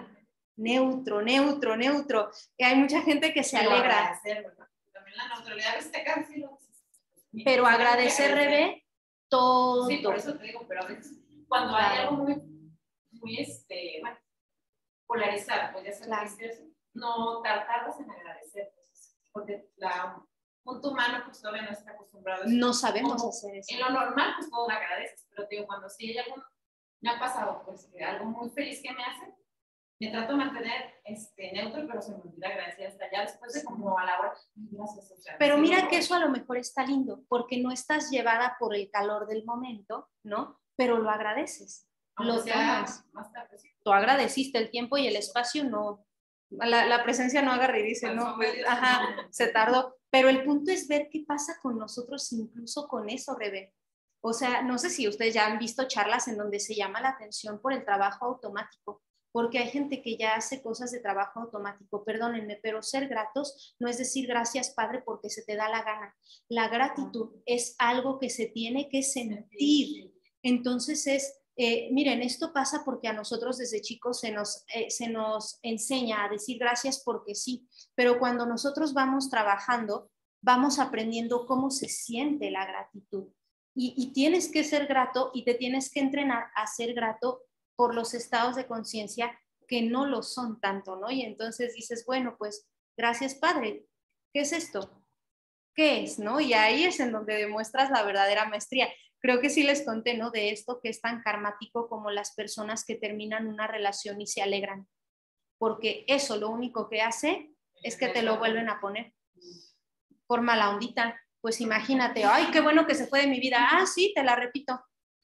Y hay mucha gente que se alegra. También la neutralidad este casi pero agradecer, Rebe, todo. Sí, por eso te digo, pero a veces cuando hay algo muy bueno, polarizado, pues ya sabes, no tardas en agradecer, pues, porque la punto humano pues todavía no está acostumbrado a eso. No sabemos hacer eso. En lo normal pues todo agradeces, pero te digo, cuando sí hay algo, me ha pasado pues algo muy feliz que me hace, me trato de mantener neutro, pero se me olvida agradecer hasta ya después de como a la hora, gracias. O sea, pero mira que eso a lo mejor está lindo, porque no estás llevada por el calor del momento, ¿no? Pero lo agradeces, lo tomas. Más tarde, sí. Tú agradeciste el tiempo y el espacio, no, la presencia no agarra y dice, no, se tardó. Pero el punto es ver qué pasa con nosotros incluso con eso, Rebe. O sea, no sé si ustedes ya han visto charlas en donde se llama la atención por el trabajo automático, porque hay gente que ya hace cosas de trabajo automático, perdónenme, pero ser gratos no es decir gracias, Padre, porque se te da la gana. La gratitud es algo que se tiene que sentir. Entonces miren, esto pasa porque a nosotros desde chicos se nos enseña a decir gracias porque sí, pero cuando nosotros vamos trabajando, vamos aprendiendo cómo se siente la gratitud. Y tienes que ser grato y te tienes que entrenar a ser grato por los estados de conciencia que no lo son tanto, ¿no? Y entonces dices, bueno, pues gracias, Padre. ¿Qué es esto? ¿Qué es, no? Y ahí es en donde demuestras la verdadera maestría. Creo que sí les conté, ¿no?, de esto que es tan karmático como las personas que terminan una relación y se alegran, porque eso lo único que hace es que te lo vuelven a poner por mala ondita. Pues imagínate, ay, qué bueno que se fue de mi vida. Ah, sí, te la repito.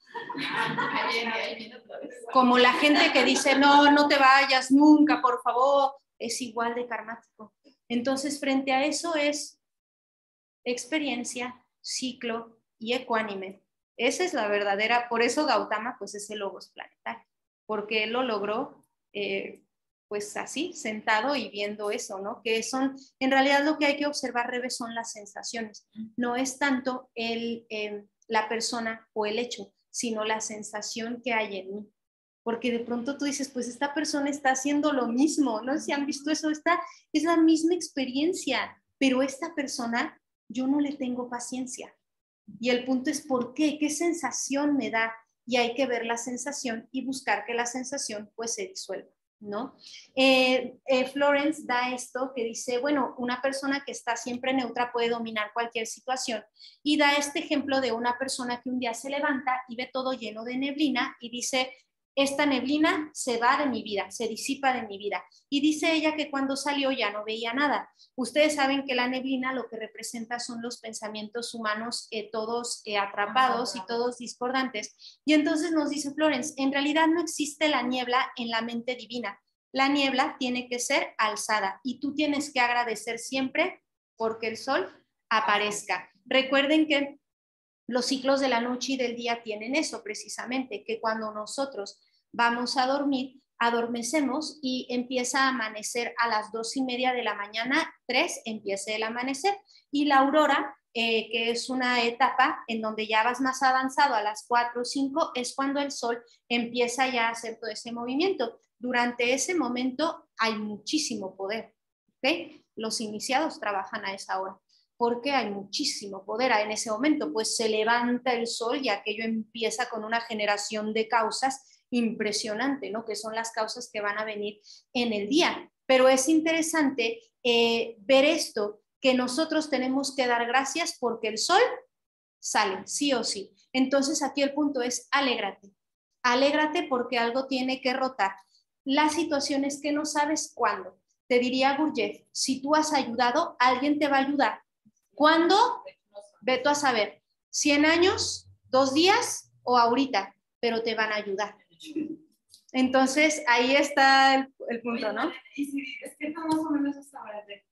Como la gente que dice, no, no te vayas nunca, por favor, es igual de karmático. Entonces, frente a eso es experiencia, ciclo y ecuánime. Esa es la verdadera, por eso Gautama pues es el logos planetario, porque él lo logró pues así, sentado y viendo eso, ¿no? Que son, en realidad lo que hay que observar, Rebe, son las sensaciones, no es tanto la persona o el hecho, sino la sensación que hay en mí. Porque de pronto tú dices, pues esta persona está haciendo lo mismo, no sé si han visto eso, es la misma experiencia, pero esta persona yo no le tengo paciencia. Y el punto es ¿por qué? ¿Qué sensación me da? Y hay que ver la sensación y buscar que la sensación pues se disuelva, ¿no? Florence da esto que dice, bueno, una persona que está siempre neutra puede dominar cualquier situación, y da este ejemplo de una persona que un día se levanta y ve todo lleno de neblina y dice, esta neblina se va de mi vida, se disipa de mi vida. Y dice ella que cuando salió ya no veía nada. Ustedes saben que la neblina lo que representa son los pensamientos humanos todos atrapados y todos discordantes. Y entonces nos dice Florence, en realidad no existe la niebla en la mente divina. La niebla tiene que ser alzada y tú tienes que agradecer siempre porque el sol aparezca. Recuerden que los ciclos de la noche y del día tienen eso precisamente, que cuando nosotros vamos a dormir, adormecemos y empieza a amanecer a las 2:30 de la mañana, 3 empieza el amanecer, y la aurora, que es una etapa en donde ya vas más avanzado a las 4 o 5, es cuando el sol empieza ya a hacer todo ese movimiento. Durante ese momento hay muchísimo poder, ¿ok? Los iniciados trabajan a esa hora, porque hay muchísimo poder en ese momento, pues se levanta el sol y aquello empieza con una generación de causas impresionante, ¿no? Que son las causas que van a venir en el día. Pero es interesante ver esto, que nosotros tenemos que dar gracias porque el sol sale, sí o sí. Entonces aquí el punto es alégrate. Alégrate porque algo tiene que rotar. La situación es que no sabes cuándo. Te diría Gurdjieff, si tú has ayudado, alguien te va a ayudar. ¿Cuándo? Ve tú a saber. 100 años, 2 días o ahorita, pero te van a ayudar. Entonces, ahí está el punto, ¿no? Y si es que no más o menos hasta de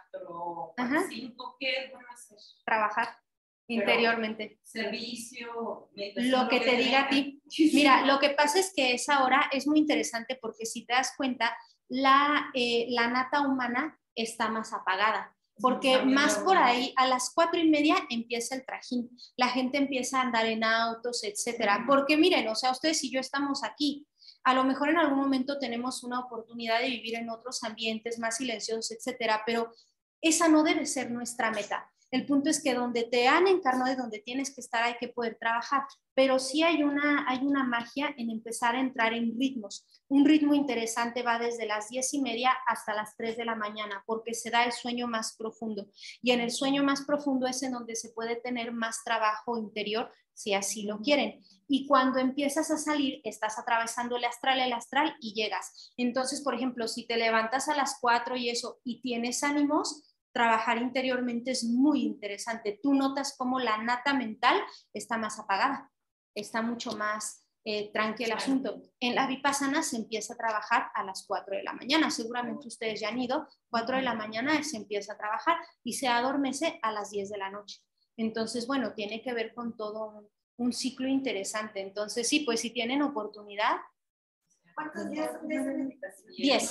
4, 5, ¿qué es bueno hacer? Trabajar interiormente. Servicio, lo que te diga a ti. Mira, lo que pasa es que esa hora es muy interesante porque si te das cuenta, la nata humana está más apagada. Porque más por ahí, a las 4:30 empieza el trajín. La gente empieza a andar en autos, etcétera. Porque miren, o sea, ustedes y yo estamos aquí. A lo mejor en algún momento tenemos una oportunidad de vivir en otros ambientes más silenciosos, etcétera, pero esa no debe ser nuestra meta. El punto es que donde te han encarnado y donde tienes que estar hay que poder trabajar, pero sí hay una magia en empezar a entrar en ritmos. Un ritmo interesante va desde las 10:30 hasta las 3 de la mañana, porque se da el sueño más profundo. Y en el sueño más profundo es en donde se puede tener más trabajo interior, si así lo quieren. Y cuando empiezas a salir, estás atravesando el astral y llegas. Entonces, por ejemplo, si te levantas a las 4 y eso, y tienes ánimos, trabajar interiormente es muy interesante. Tú notas cómo la nata mental está más apagada, está mucho más tranquilo el asunto. En la vipassana se empieza a trabajar a las 4 de la mañana. Seguramente ustedes ya han ido, 4 de la mañana se empieza a trabajar y se adormece a las 10 de la noche. Entonces, bueno, tiene que ver con todo un ciclo interesante. Entonces, sí, pues si tienen oportunidad. ¿Cuántos días son de esa meditación? 10.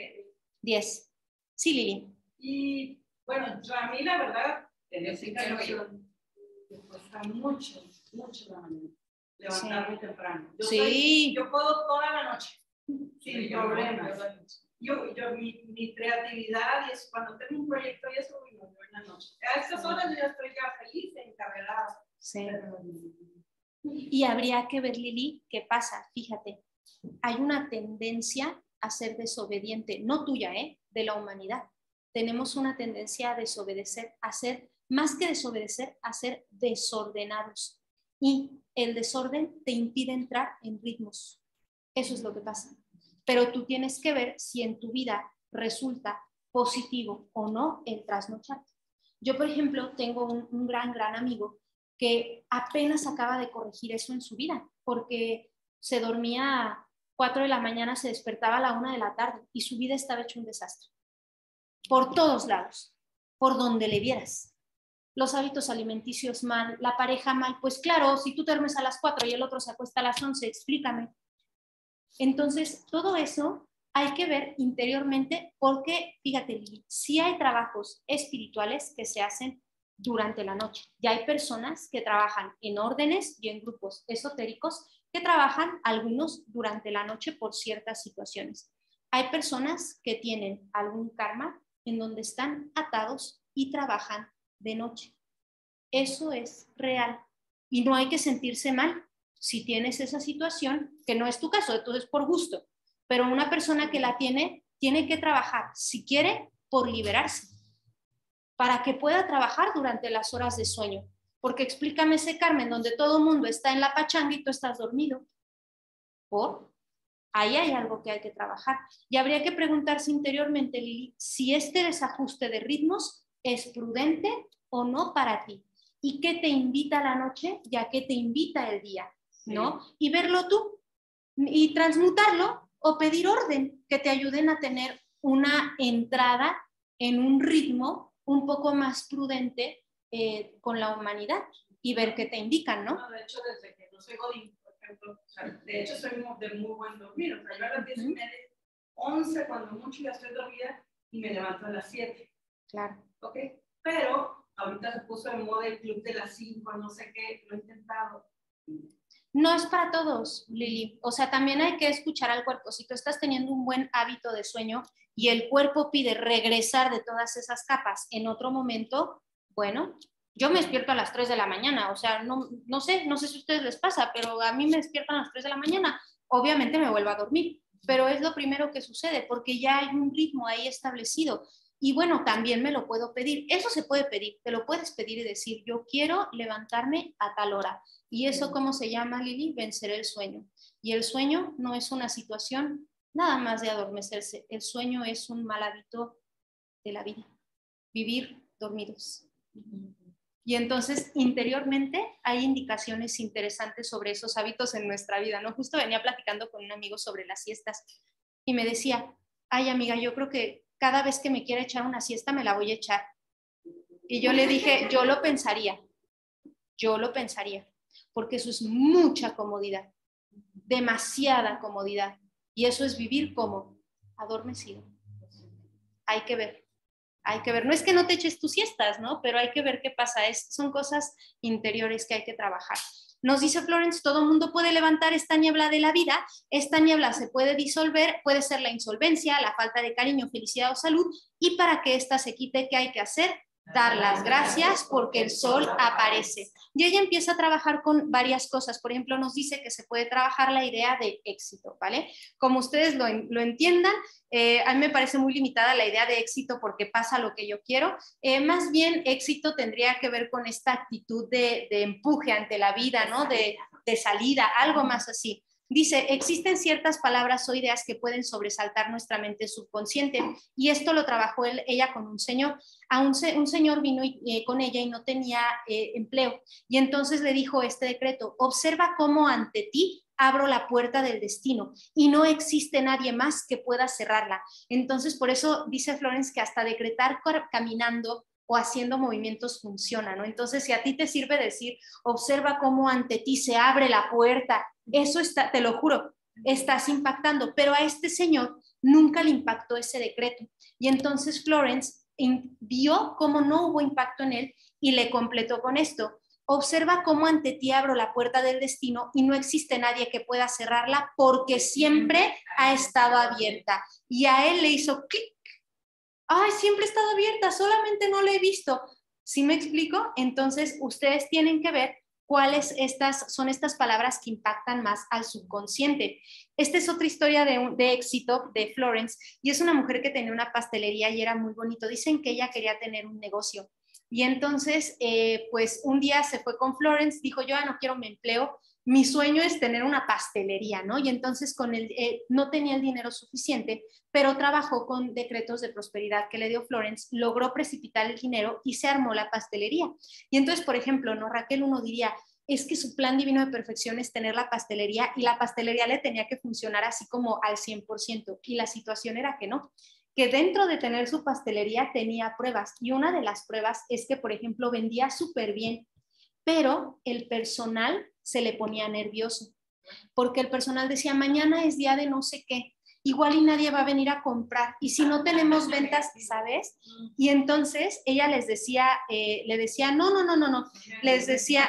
10. Sí, Lili. Y bueno, yo a mí la verdad, en esta encarnación, me cuesta mucho la mañana. Levantarme temprano. Yo puedo toda la noche, sin problemas. Mi creatividad, y eso, cuando tengo un proyecto y eso, yo en la noche. A estas horas yo ya estoy ya feliz, encarregada. Sí. Y habría que ver, Lili, qué pasa. Fíjate, hay una tendencia a ser desobediente, no tuya, de la humanidad. Tenemos una tendencia a desobedecer, a ser, más que desobedecer, a ser desordenados. Y el desorden te impide entrar en ritmos. Eso es lo que pasa. Pero tú tienes que ver si en tu vida resulta positivo o no el trasnocharte. Yo, por ejemplo, tengo un gran amigo que apenas acaba de corregir eso en su vida, porque se dormía a 4 de la mañana, se despertaba a la 1 de la tarde y su vida estaba hecho un desastre. Por todos lados, por donde le vieras. Los hábitos alimenticios mal, la pareja mal, pues claro, si tú te duermes a las 4 y el otro se acuesta a las 11, explícame. Entonces, todo eso hay que ver interiormente porque, fíjate, Lili, sí hay trabajos espirituales que se hacen durante la noche. Ya hay personas que trabajan en órdenes y en grupos esotéricos que trabajan algunos durante la noche por ciertas situaciones. Hay personas que tienen algún karma en donde están atados y trabajan de noche. Eso es real y no hay que sentirse mal si tienes esa situación, que no es tu caso, entonces por gusto, pero una persona que la tiene que trabajar, si quiere, por liberarse, para que pueda trabajar durante las horas de sueño. Porque explícame ese Carmen, donde todo el mundo está en la pachanga y tú estás dormido. ¿Por? Ahí hay algo que hay que trabajar. Y habría que preguntarse interiormente, Lili, si este desajuste de ritmos es prudente o no para ti. ¿Y qué te invita la noche y a qué te invita el día? ¿No? Y verlo tú y transmutarlo o pedir orden que te ayuden a tener una entrada en un ritmo un poco más prudente con la humanidad y ver qué te indican, ¿no? De hecho, desde que no soy godín, ejemplo. O sea, de hecho, soy de muy buen dormir. O sea, yo a las 10:30, 11, cuando mucho ya estoy dormida y me levanto a las 7. Claro. ¿Ok? Pero ahorita se puso de moda el club de las 5, no sé qué, lo he intentado. No es para todos, Lili. O sea, también hay que escuchar al cuerpo. Si tú estás teniendo un buen hábito de sueño y el cuerpo pide regresar de todas esas capas en otro momento, bueno, yo me despierto a las 3 de la mañana. O sea, no sé si a ustedes les pasa, pero a mí me despiertan a las 3 de la mañana. Obviamente me vuelvo a dormir, pero es lo primero que sucede porque ya hay un ritmo ahí establecido. Y bueno, también me lo puedo pedir. Eso se puede pedir. Te lo puedes pedir y decir, yo quiero levantarme a tal hora. ¿Y eso cómo se llama, Lili? Vencer el sueño. Y el sueño no es una situación nada más de adormecerse. El sueño es un mal hábito de la vida. Vivir dormidos. Y entonces, interiormente, hay indicaciones interesantes sobre esos hábitos en nuestra vida, ¿no? Justo venía platicando con un amigo sobre las siestas y me decía, ay, amiga, yo creo que cada vez que me quiera echar una siesta me la voy a echar. Y yo le dije, yo lo pensaría, porque eso es mucha comodidad, demasiada comodidad. Y eso es vivir como adormecido. Hay que ver. No es que no te eches tus siestas, ¿no? Pero hay que ver qué pasa. Son cosas interiores que hay que trabajar. Nos dice Florence, todo mundo puede levantar esta niebla de la vida. Esta niebla se puede disolver, puede ser la insolvencia, la falta de cariño, felicidad o salud. Y para que esta se quite, ¿qué hay que hacer? Dar las gracias porque el sol aparece. Y ella empieza a trabajar con varias cosas. Por ejemplo, nos dice que se puede trabajar la idea de éxito, ¿vale? Como ustedes lo entiendan, a mí me parece muy limitada la idea de éxito porque pasa lo que yo quiero. Más bien, éxito tendría que ver con esta actitud de empuje ante la vida, ¿no? De salida, algo más así. Dice, existen ciertas palabras o ideas que pueden sobresaltar nuestra mente subconsciente y esto lo trabajó ella con un señor. Un señor vino con ella y no tenía empleo y entonces le dijo este decreto, observa cómo ante ti abro la puerta del destino y no existe nadie más que pueda cerrarla. Entonces, por eso dice Florence que hasta decretar caminando o haciendo movimientos funciona, ¿no? Entonces, si a ti te sirve decir, observa cómo ante ti se abre la puerta, eso está, te lo juro, estás impactando, pero a este señor nunca le impactó ese decreto. Y entonces Florence vio cómo no hubo impacto en él y le completó con esto. Observa cómo ante ti abro la puerta del destino y no existe nadie que pueda cerrarla porque siempre ha estado abierta. Y a él le hizo clic. Ay, siempre ha estado abierta, solamente no la he visto. ¿Sí me explico? Entonces, ustedes tienen que ver cuáles son estas palabras que impactan más al subconsciente. Esta es otra historia de éxito de Florence y es una mujer que tenía una pastelería y era muy bonito. Dicen que ella quería tener un negocio. Y entonces, pues un día se fue con Florence, dijo, yo ya no quiero mi empleo, mi sueño es tener una pastelería, ¿no? Y entonces no tenía el dinero suficiente, pero trabajó con decretos de prosperidad que le dio Florence, logró precipitar el dinero y se armó la pastelería. Y entonces, por ejemplo, ¿no? Raquel uno diría, es que su plan divino de perfección es tener la pastelería y la pastelería le tenía que funcionar así como al 100%. Y la situación era que no, que dentro de tener su pastelería tenía pruebas. Y una de las pruebas es que, por ejemplo, vendía súper bien, pero el personal se le ponía nervioso, porque el personal decía, mañana es día de no sé qué, igual y nadie va a venir a comprar, y si no tenemos ventas, ¿sabes? Y entonces ella les decía, no, les decía,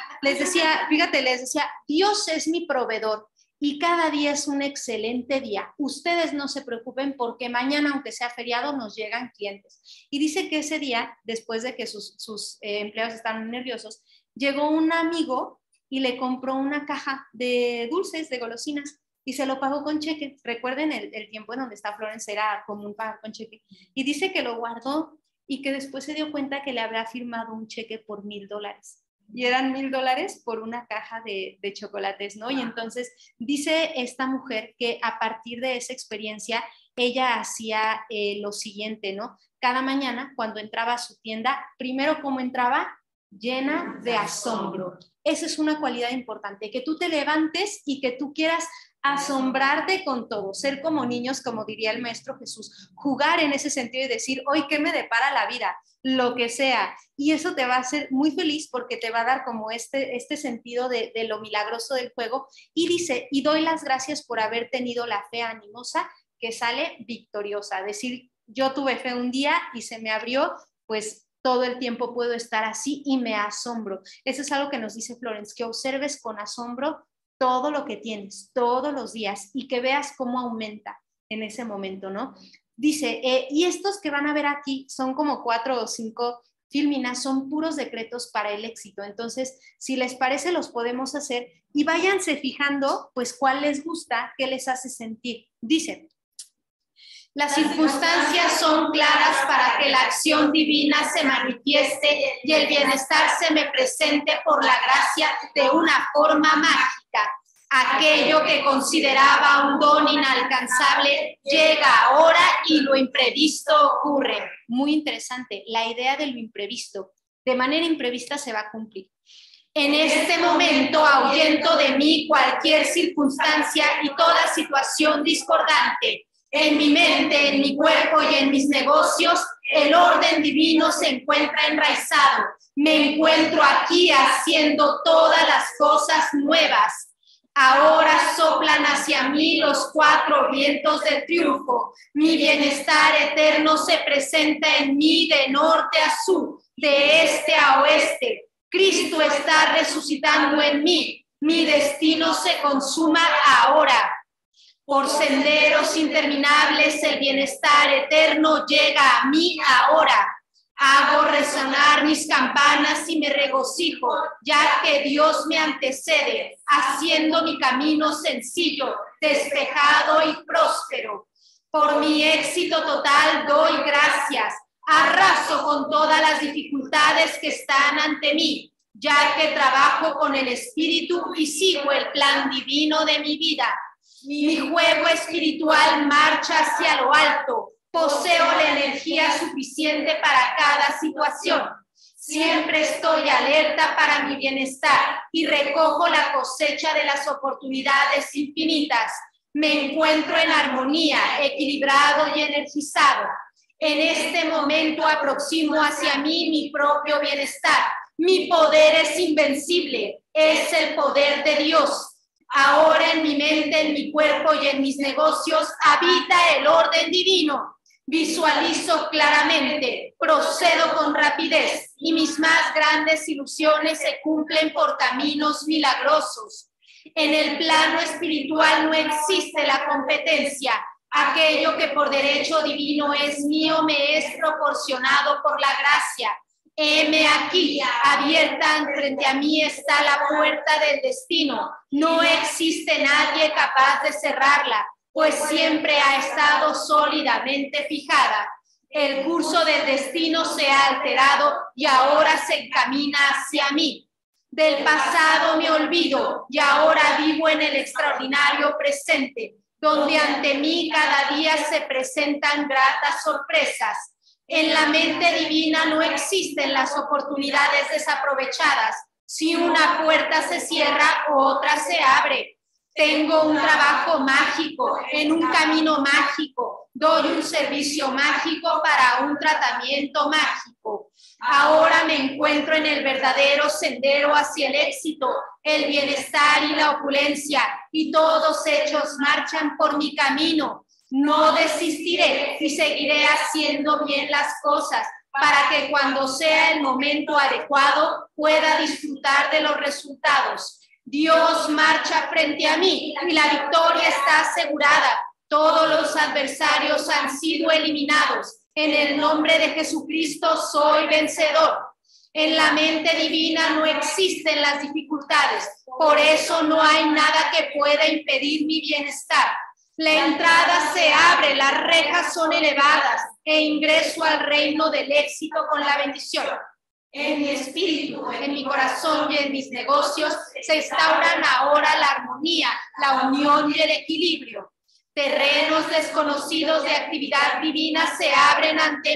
fíjate, les decía, Dios es mi proveedor, y cada día es un excelente día. Ustedes no se preocupen porque mañana, aunque sea feriado, nos llegan clientes. Y dice que ese día, después de que sus empleados estaban nerviosos, llegó un amigo y le compró una caja de dulces, de golosinas, y se lo pagó con cheque. Recuerden el tiempo en donde está Florence, era común pagar con cheque. Y dice que lo guardó y que después se dio cuenta que le había firmado un cheque por $1,000. Y eran $1,000 por una caja de chocolates, ¿no? Y entonces dice esta mujer que a partir de esa experiencia ella hacía lo siguiente, ¿no? Cada mañana cuando entraba a su tienda, primero como entraba, llena de asombro. Esa es una cualidad importante, que tú te levantes y que tú quieras asombrarte con todo, ser como niños, como diría el Maestro Jesús, jugar en ese sentido y decir, hoy, ¿qué me depara la vida? Lo que sea. Y eso te va a hacer muy feliz porque te va a dar como este sentido de lo milagroso del juego. Y dice, y doy las gracias por haber tenido la fe animosa que sale victoriosa. Decir, yo tuve fe un día y se me abrió, pues todo el tiempo puedo estar así y me asombro. Eso es algo que nos dice Florence, que observes con asombro todo lo que tienes, todos los días, y que veas cómo aumenta en ese momento, ¿no? Dice, y estos que van a ver aquí son como 4 o 5 filminas, son puros decretos para el éxito. Entonces, si les parece, los podemos hacer y váyanse fijando, pues, cuál les gusta, qué les hace sentir. Dice, las circunstancias son claras para que la acción divina se manifieste y el bienestar se me presente por la gracia de una forma mágica. Aquello que consideraba un don inalcanzable llega ahora y lo imprevisto ocurre. Muy interesante, la idea de lo imprevisto. De manera imprevista se va a cumplir. En este momento ahuyento de mí cualquier circunstancia y toda situación discordante. En mi mente, en mi cuerpo y en mis negocios, el orden divino se encuentra enraizado. Me encuentro aquí haciendo todas las cosas nuevas. Ahora soplan hacia mí los 4 vientos del triunfo. Mi bienestar eterno se presenta en mí de norte a sur, de este a oeste. Cristo está resucitando en mí. Mi destino se consuma ahora. Por senderos interminables el bienestar eterno llega a mí ahora. Hago resonar mis campanas y me regocijo, ya que Dios me antecede, haciendo mi camino sencillo, despejado y próspero. Por mi éxito total doy gracias. Arraso con todas las dificultades que están ante mí, ya que trabajo con el Espíritu y sigo el plan divino de mi vida. Mi juego espiritual marcha hacia lo alto. Poseo la energía suficiente para cada situación. Siempre estoy alerta para mi bienestar y recojo la cosecha de las oportunidades infinitas. Me encuentro en armonía, equilibrado y energizado. En este momento aproximo hacia mí mi propio bienestar. Mi poder es invencible, es el poder de Dios. Ahora en mi mente, en mi cuerpo y en mis negocios habita el orden divino. Visualizo claramente, procedo con rapidez y mis más grandes ilusiones se cumplen por caminos milagrosos. En el plano espiritual no existe la competencia. Aquello que por derecho divino es mío me es proporcionado por la gracia. Heme aquí, abierta frente a mí está la puerta del destino. No existe nadie capaz de cerrarla, pues siempre ha estado sólidamente fijada. El curso del destino se ha alterado y ahora se encamina hacia mí. Del pasado me olvido y ahora vivo en el extraordinario presente, donde ante mí cada día se presentan gratas sorpresas. En la mente divina no existen las oportunidades desaprovechadas. Si una puerta se cierra, otra se abre. Tengo un trabajo mágico, en un camino mágico. Doy un servicio mágico para un tratamiento mágico. Ahora me encuentro en el verdadero sendero hacia el éxito, el bienestar y la opulencia, y todos hechos marchan por mi camino. No desistiré y seguiré haciendo bien las cosas para que cuando sea el momento adecuado pueda disfrutar de los resultados. Dios marcha frente a mí y la victoria está asegurada. Todos los adversarios han sido eliminados. En el nombre de Jesucristo soy vencedor. En la mente divina no existen las dificultades. Por eso no hay nada que pueda impedir mi bienestar. La entrada se abre, las rejas son elevadas e ingreso al reino del éxito con la bendición. En mi espíritu, en mi corazón y en mis negocios se instauran ahora la armonía, la unión y el equilibrio. Terrenos desconocidos de actividad divina se abren ante mí.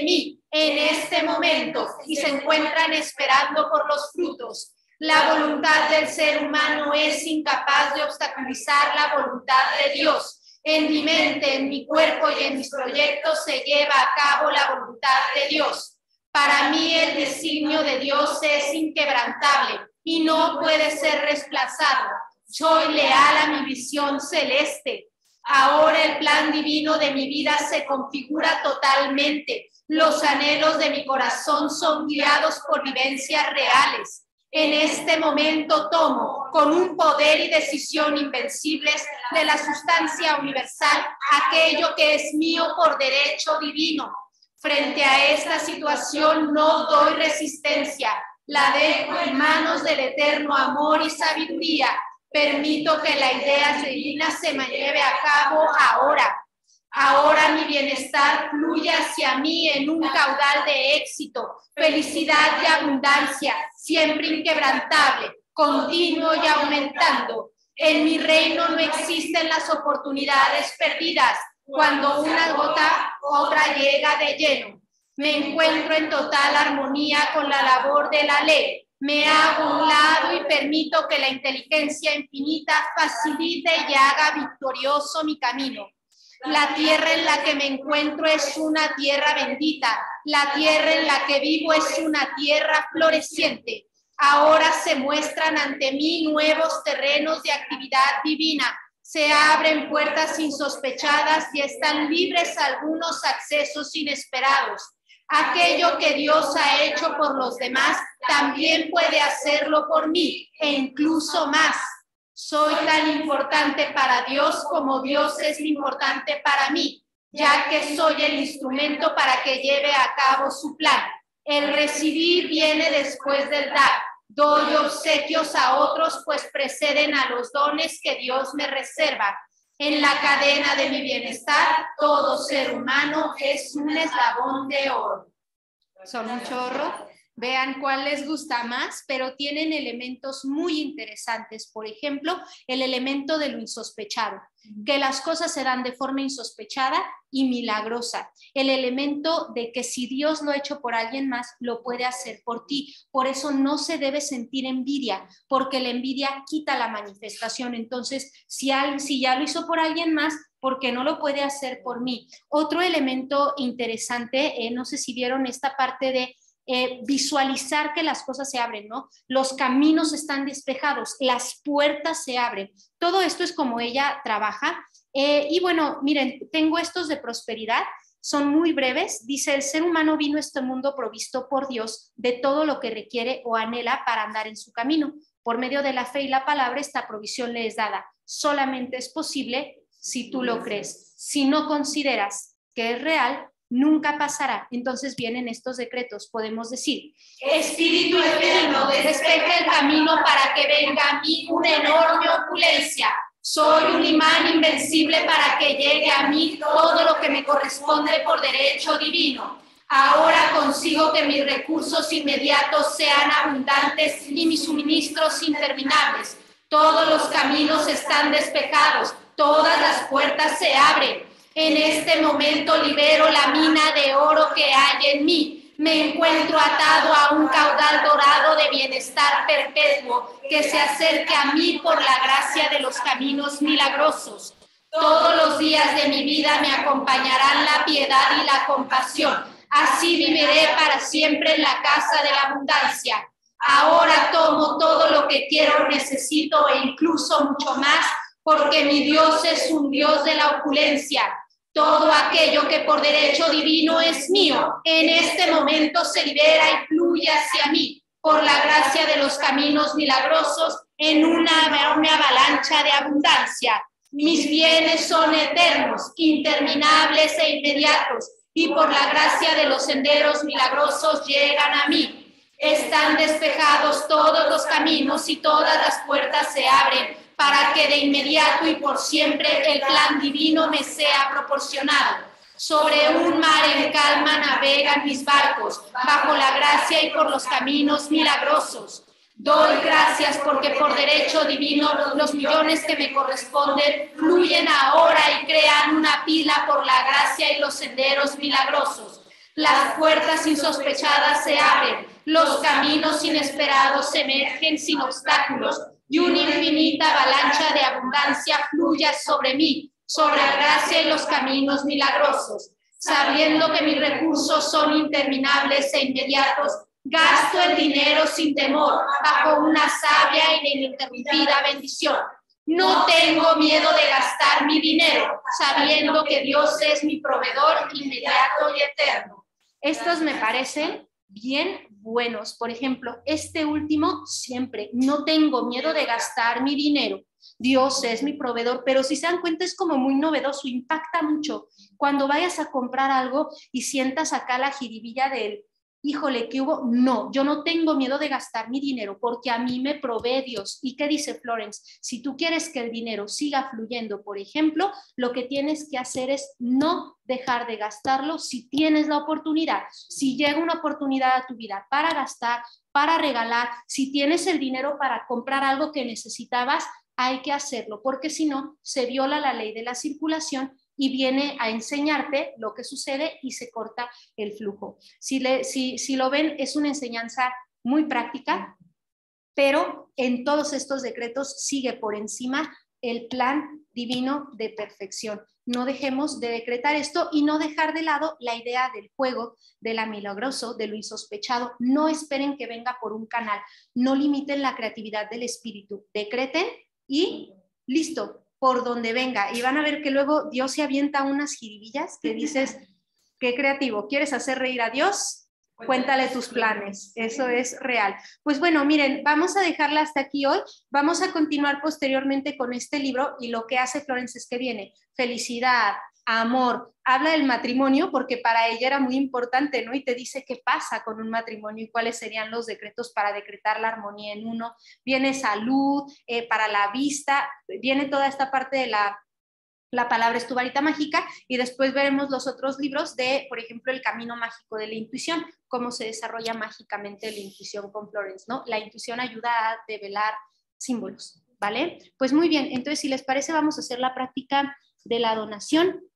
en este momento y se encuentran esperando por los frutos. La voluntad del ser humano es incapaz de obstaculizar la voluntad de Dios. En mi mente, en mi cuerpo y en mis proyectos se lleva a cabo la voluntad de Dios. Para mí el designio de Dios es inquebrantable y no puede ser desplazado. Soy leal a mi visión celeste. Ahora el plan divino de mi vida se configura totalmente. Los anhelos de mi corazón son guiados por vivencias reales. En este momento tomo, con un poder y decisión invencibles de la sustancia universal, aquello que es mío por derecho divino. Frente a esta situación no doy resistencia, la dejo en manos del eterno amor y sabiduría. Permito que la idea divina se me lleve a cabo ahora. Ahora mi bienestar fluye hacia mí en un caudal de éxito, felicidad y abundancia, siempre inquebrantable, continuo y aumentando. En mi reino no existen las oportunidades perdidas. Cuando una gota, otra llega de lleno. Me encuentro en total armonía con la labor de la ley. Me hago a un lado y permito que la inteligencia infinita facilite y haga victorioso mi camino. La tierra en la que me encuentro es una tierra bendita. La tierra en la que vivo es una tierra floreciente. Ahora se muestran ante mí nuevos terrenos de actividad divina. Se abren puertas insospechadas y están libres algunos accesos inesperados. Aquello que Dios ha hecho por los demás también puede hacerlo por mí e incluso más. Soy tan importante para Dios como Dios es importante para mí, ya que soy el instrumento para que lleve a cabo su plan. El recibir viene después del dar. Doy obsequios a otros, pues preceden a los dones que Dios me reserva. En la cadena de mi bienestar, todo ser humano es un eslabón de oro. Son un chorro. Vean cuál les gusta más, pero tienen elementos muy interesantes. Por ejemplo, el elemento de lo insospechado, que las cosas se dan de forma insospechada y milagrosa. El elemento de que si Dios lo ha hecho por alguien más, lo puede hacer por ti. Por eso no se debe sentir envidia, porque la envidia quita la manifestación. Entonces, si ya lo hizo por alguien más, ¿por qué no lo puede hacer por mí? Otro elemento interesante, no sé si vieron esta parte de visualizar que las cosas se abren, ¿no? Los caminos están despejados, las puertas se abren. Todo esto es como ella trabaja. Y bueno, miren, tengo estos de prosperidad, son muy breves. Dice, el ser humano vino a este mundo provisto por Dios de todo lo que requiere o anhela para andar en su camino. Por medio de la fe y la palabra, esta provisión le es dada. Solamente es posible si tú lo crees. Si no consideras que es real, nunca pasará. Entonces vienen estos decretos. Podemos decir, Espíritu eterno, despeja el camino para que venga a mí una enorme opulencia. Soy un imán invencible para que llegue a mí todo lo que me corresponde por derecho divino. Ahora consigo que mis recursos inmediatos sean abundantes y mis suministros interminables. Todos los caminos están despejados, todas las puertas se abren. En este momento libero la mina de oro que hay en mí. Me encuentro atado a un caudal dorado de bienestar perpetuo que se acerque a mí por la gracia de los caminos milagrosos. Todos los días de mi vida me acompañarán la piedad y la compasión. Así viviré para siempre en la casa de la abundancia. Ahora tomo todo lo que quiero, necesito e incluso mucho más, porque mi Dios es un Dios de la opulencia. Todo aquello que por derecho divino es mío, en este momento se libera y fluye hacia mí, por la gracia de los caminos milagrosos, en una avalancha de abundancia. Mis bienes son eternos, interminables e inmediatos, y por la gracia de los senderos milagrosos llegan a mí. Están despejados todos los caminos y todas las puertas se abren, para que de inmediato y por siempre el plan divino me sea proporcionado. Sobre un mar en calma navegan mis barcos, bajo la gracia y por los caminos milagrosos. Doy gracias porque por derecho divino los millones que me corresponden fluyen ahora y crean una pila por la gracia y los senderos milagrosos. las puertas insospechadas se abren, los caminos inesperados se emergen sin obstáculos, y una infinita avalancha de abundancia fluye sobre mí, sobre la gracia y los caminos milagrosos. Sabiendo que mis recursos son interminables e inmediatos, gasto el dinero sin temor, bajo una sabia e ininterrumpida bendición. No tengo miedo de gastar mi dinero, sabiendo que Dios es mi proveedor inmediato y eterno. Estos me parecen bien buenos. Por ejemplo, este último siempre, no tengo miedo de gastar mi dinero. Dios es mi proveedor, pero si se dan cuenta es como muy novedoso, impacta mucho. Cuando vayas a comprar algo y sientas acá la jiribilla del, híjole, ¿qué hubo? No, yo no tengo miedo de gastar mi dinero porque a mí me provee Dios. ¿Y qué dice Florence? Si tú quieres que el dinero siga fluyendo, por ejemplo, lo que tienes que hacer es no dejar de gastarlo si tienes la oportunidad. Si llega una oportunidad a tu vida para gastar, para regalar, si tienes el dinero para comprar algo que necesitabas, hay que hacerlo, porque si no, se viola la ley de la circulación y viene a enseñarte lo que sucede y se corta el flujo. Si lo ven, es una enseñanza muy práctica, pero en todos estos decretos sigue por encima el plan divino de perfección. No dejemos de decretar esto y no dejar de lado la idea del juego, de la milagroso, de lo insospechado. No esperen que venga por un canal, no limiten la creatividad del espíritu, decreten y listo, por donde venga. Y van a ver que luego Dios se avienta unas jiribillas que dices, qué creativo, ¿quieres hacer reír a Dios? Cuéntale tus planes, eso es real. Pues bueno, miren, vamos a dejarla hasta aquí hoy, vamos a continuar posteriormente con este libro y lo que hace Florence es que viene felicidad, amor, habla del matrimonio porque para ella era muy importante, ¿no? Y te dice qué pasa con un matrimonio y cuáles serían los decretos para decretar la armonía en uno. Viene salud, para la vista, viene toda esta parte de la palabra es tu varita mágica y después veremos los otros libros de, por ejemplo, el camino mágico de la intuición, cómo se desarrolla mágicamente la intuición con Florence, ¿no? La intuición ayuda a develar símbolos, ¿vale? Pues muy bien, entonces si les parece vamos a hacer la práctica de la donación.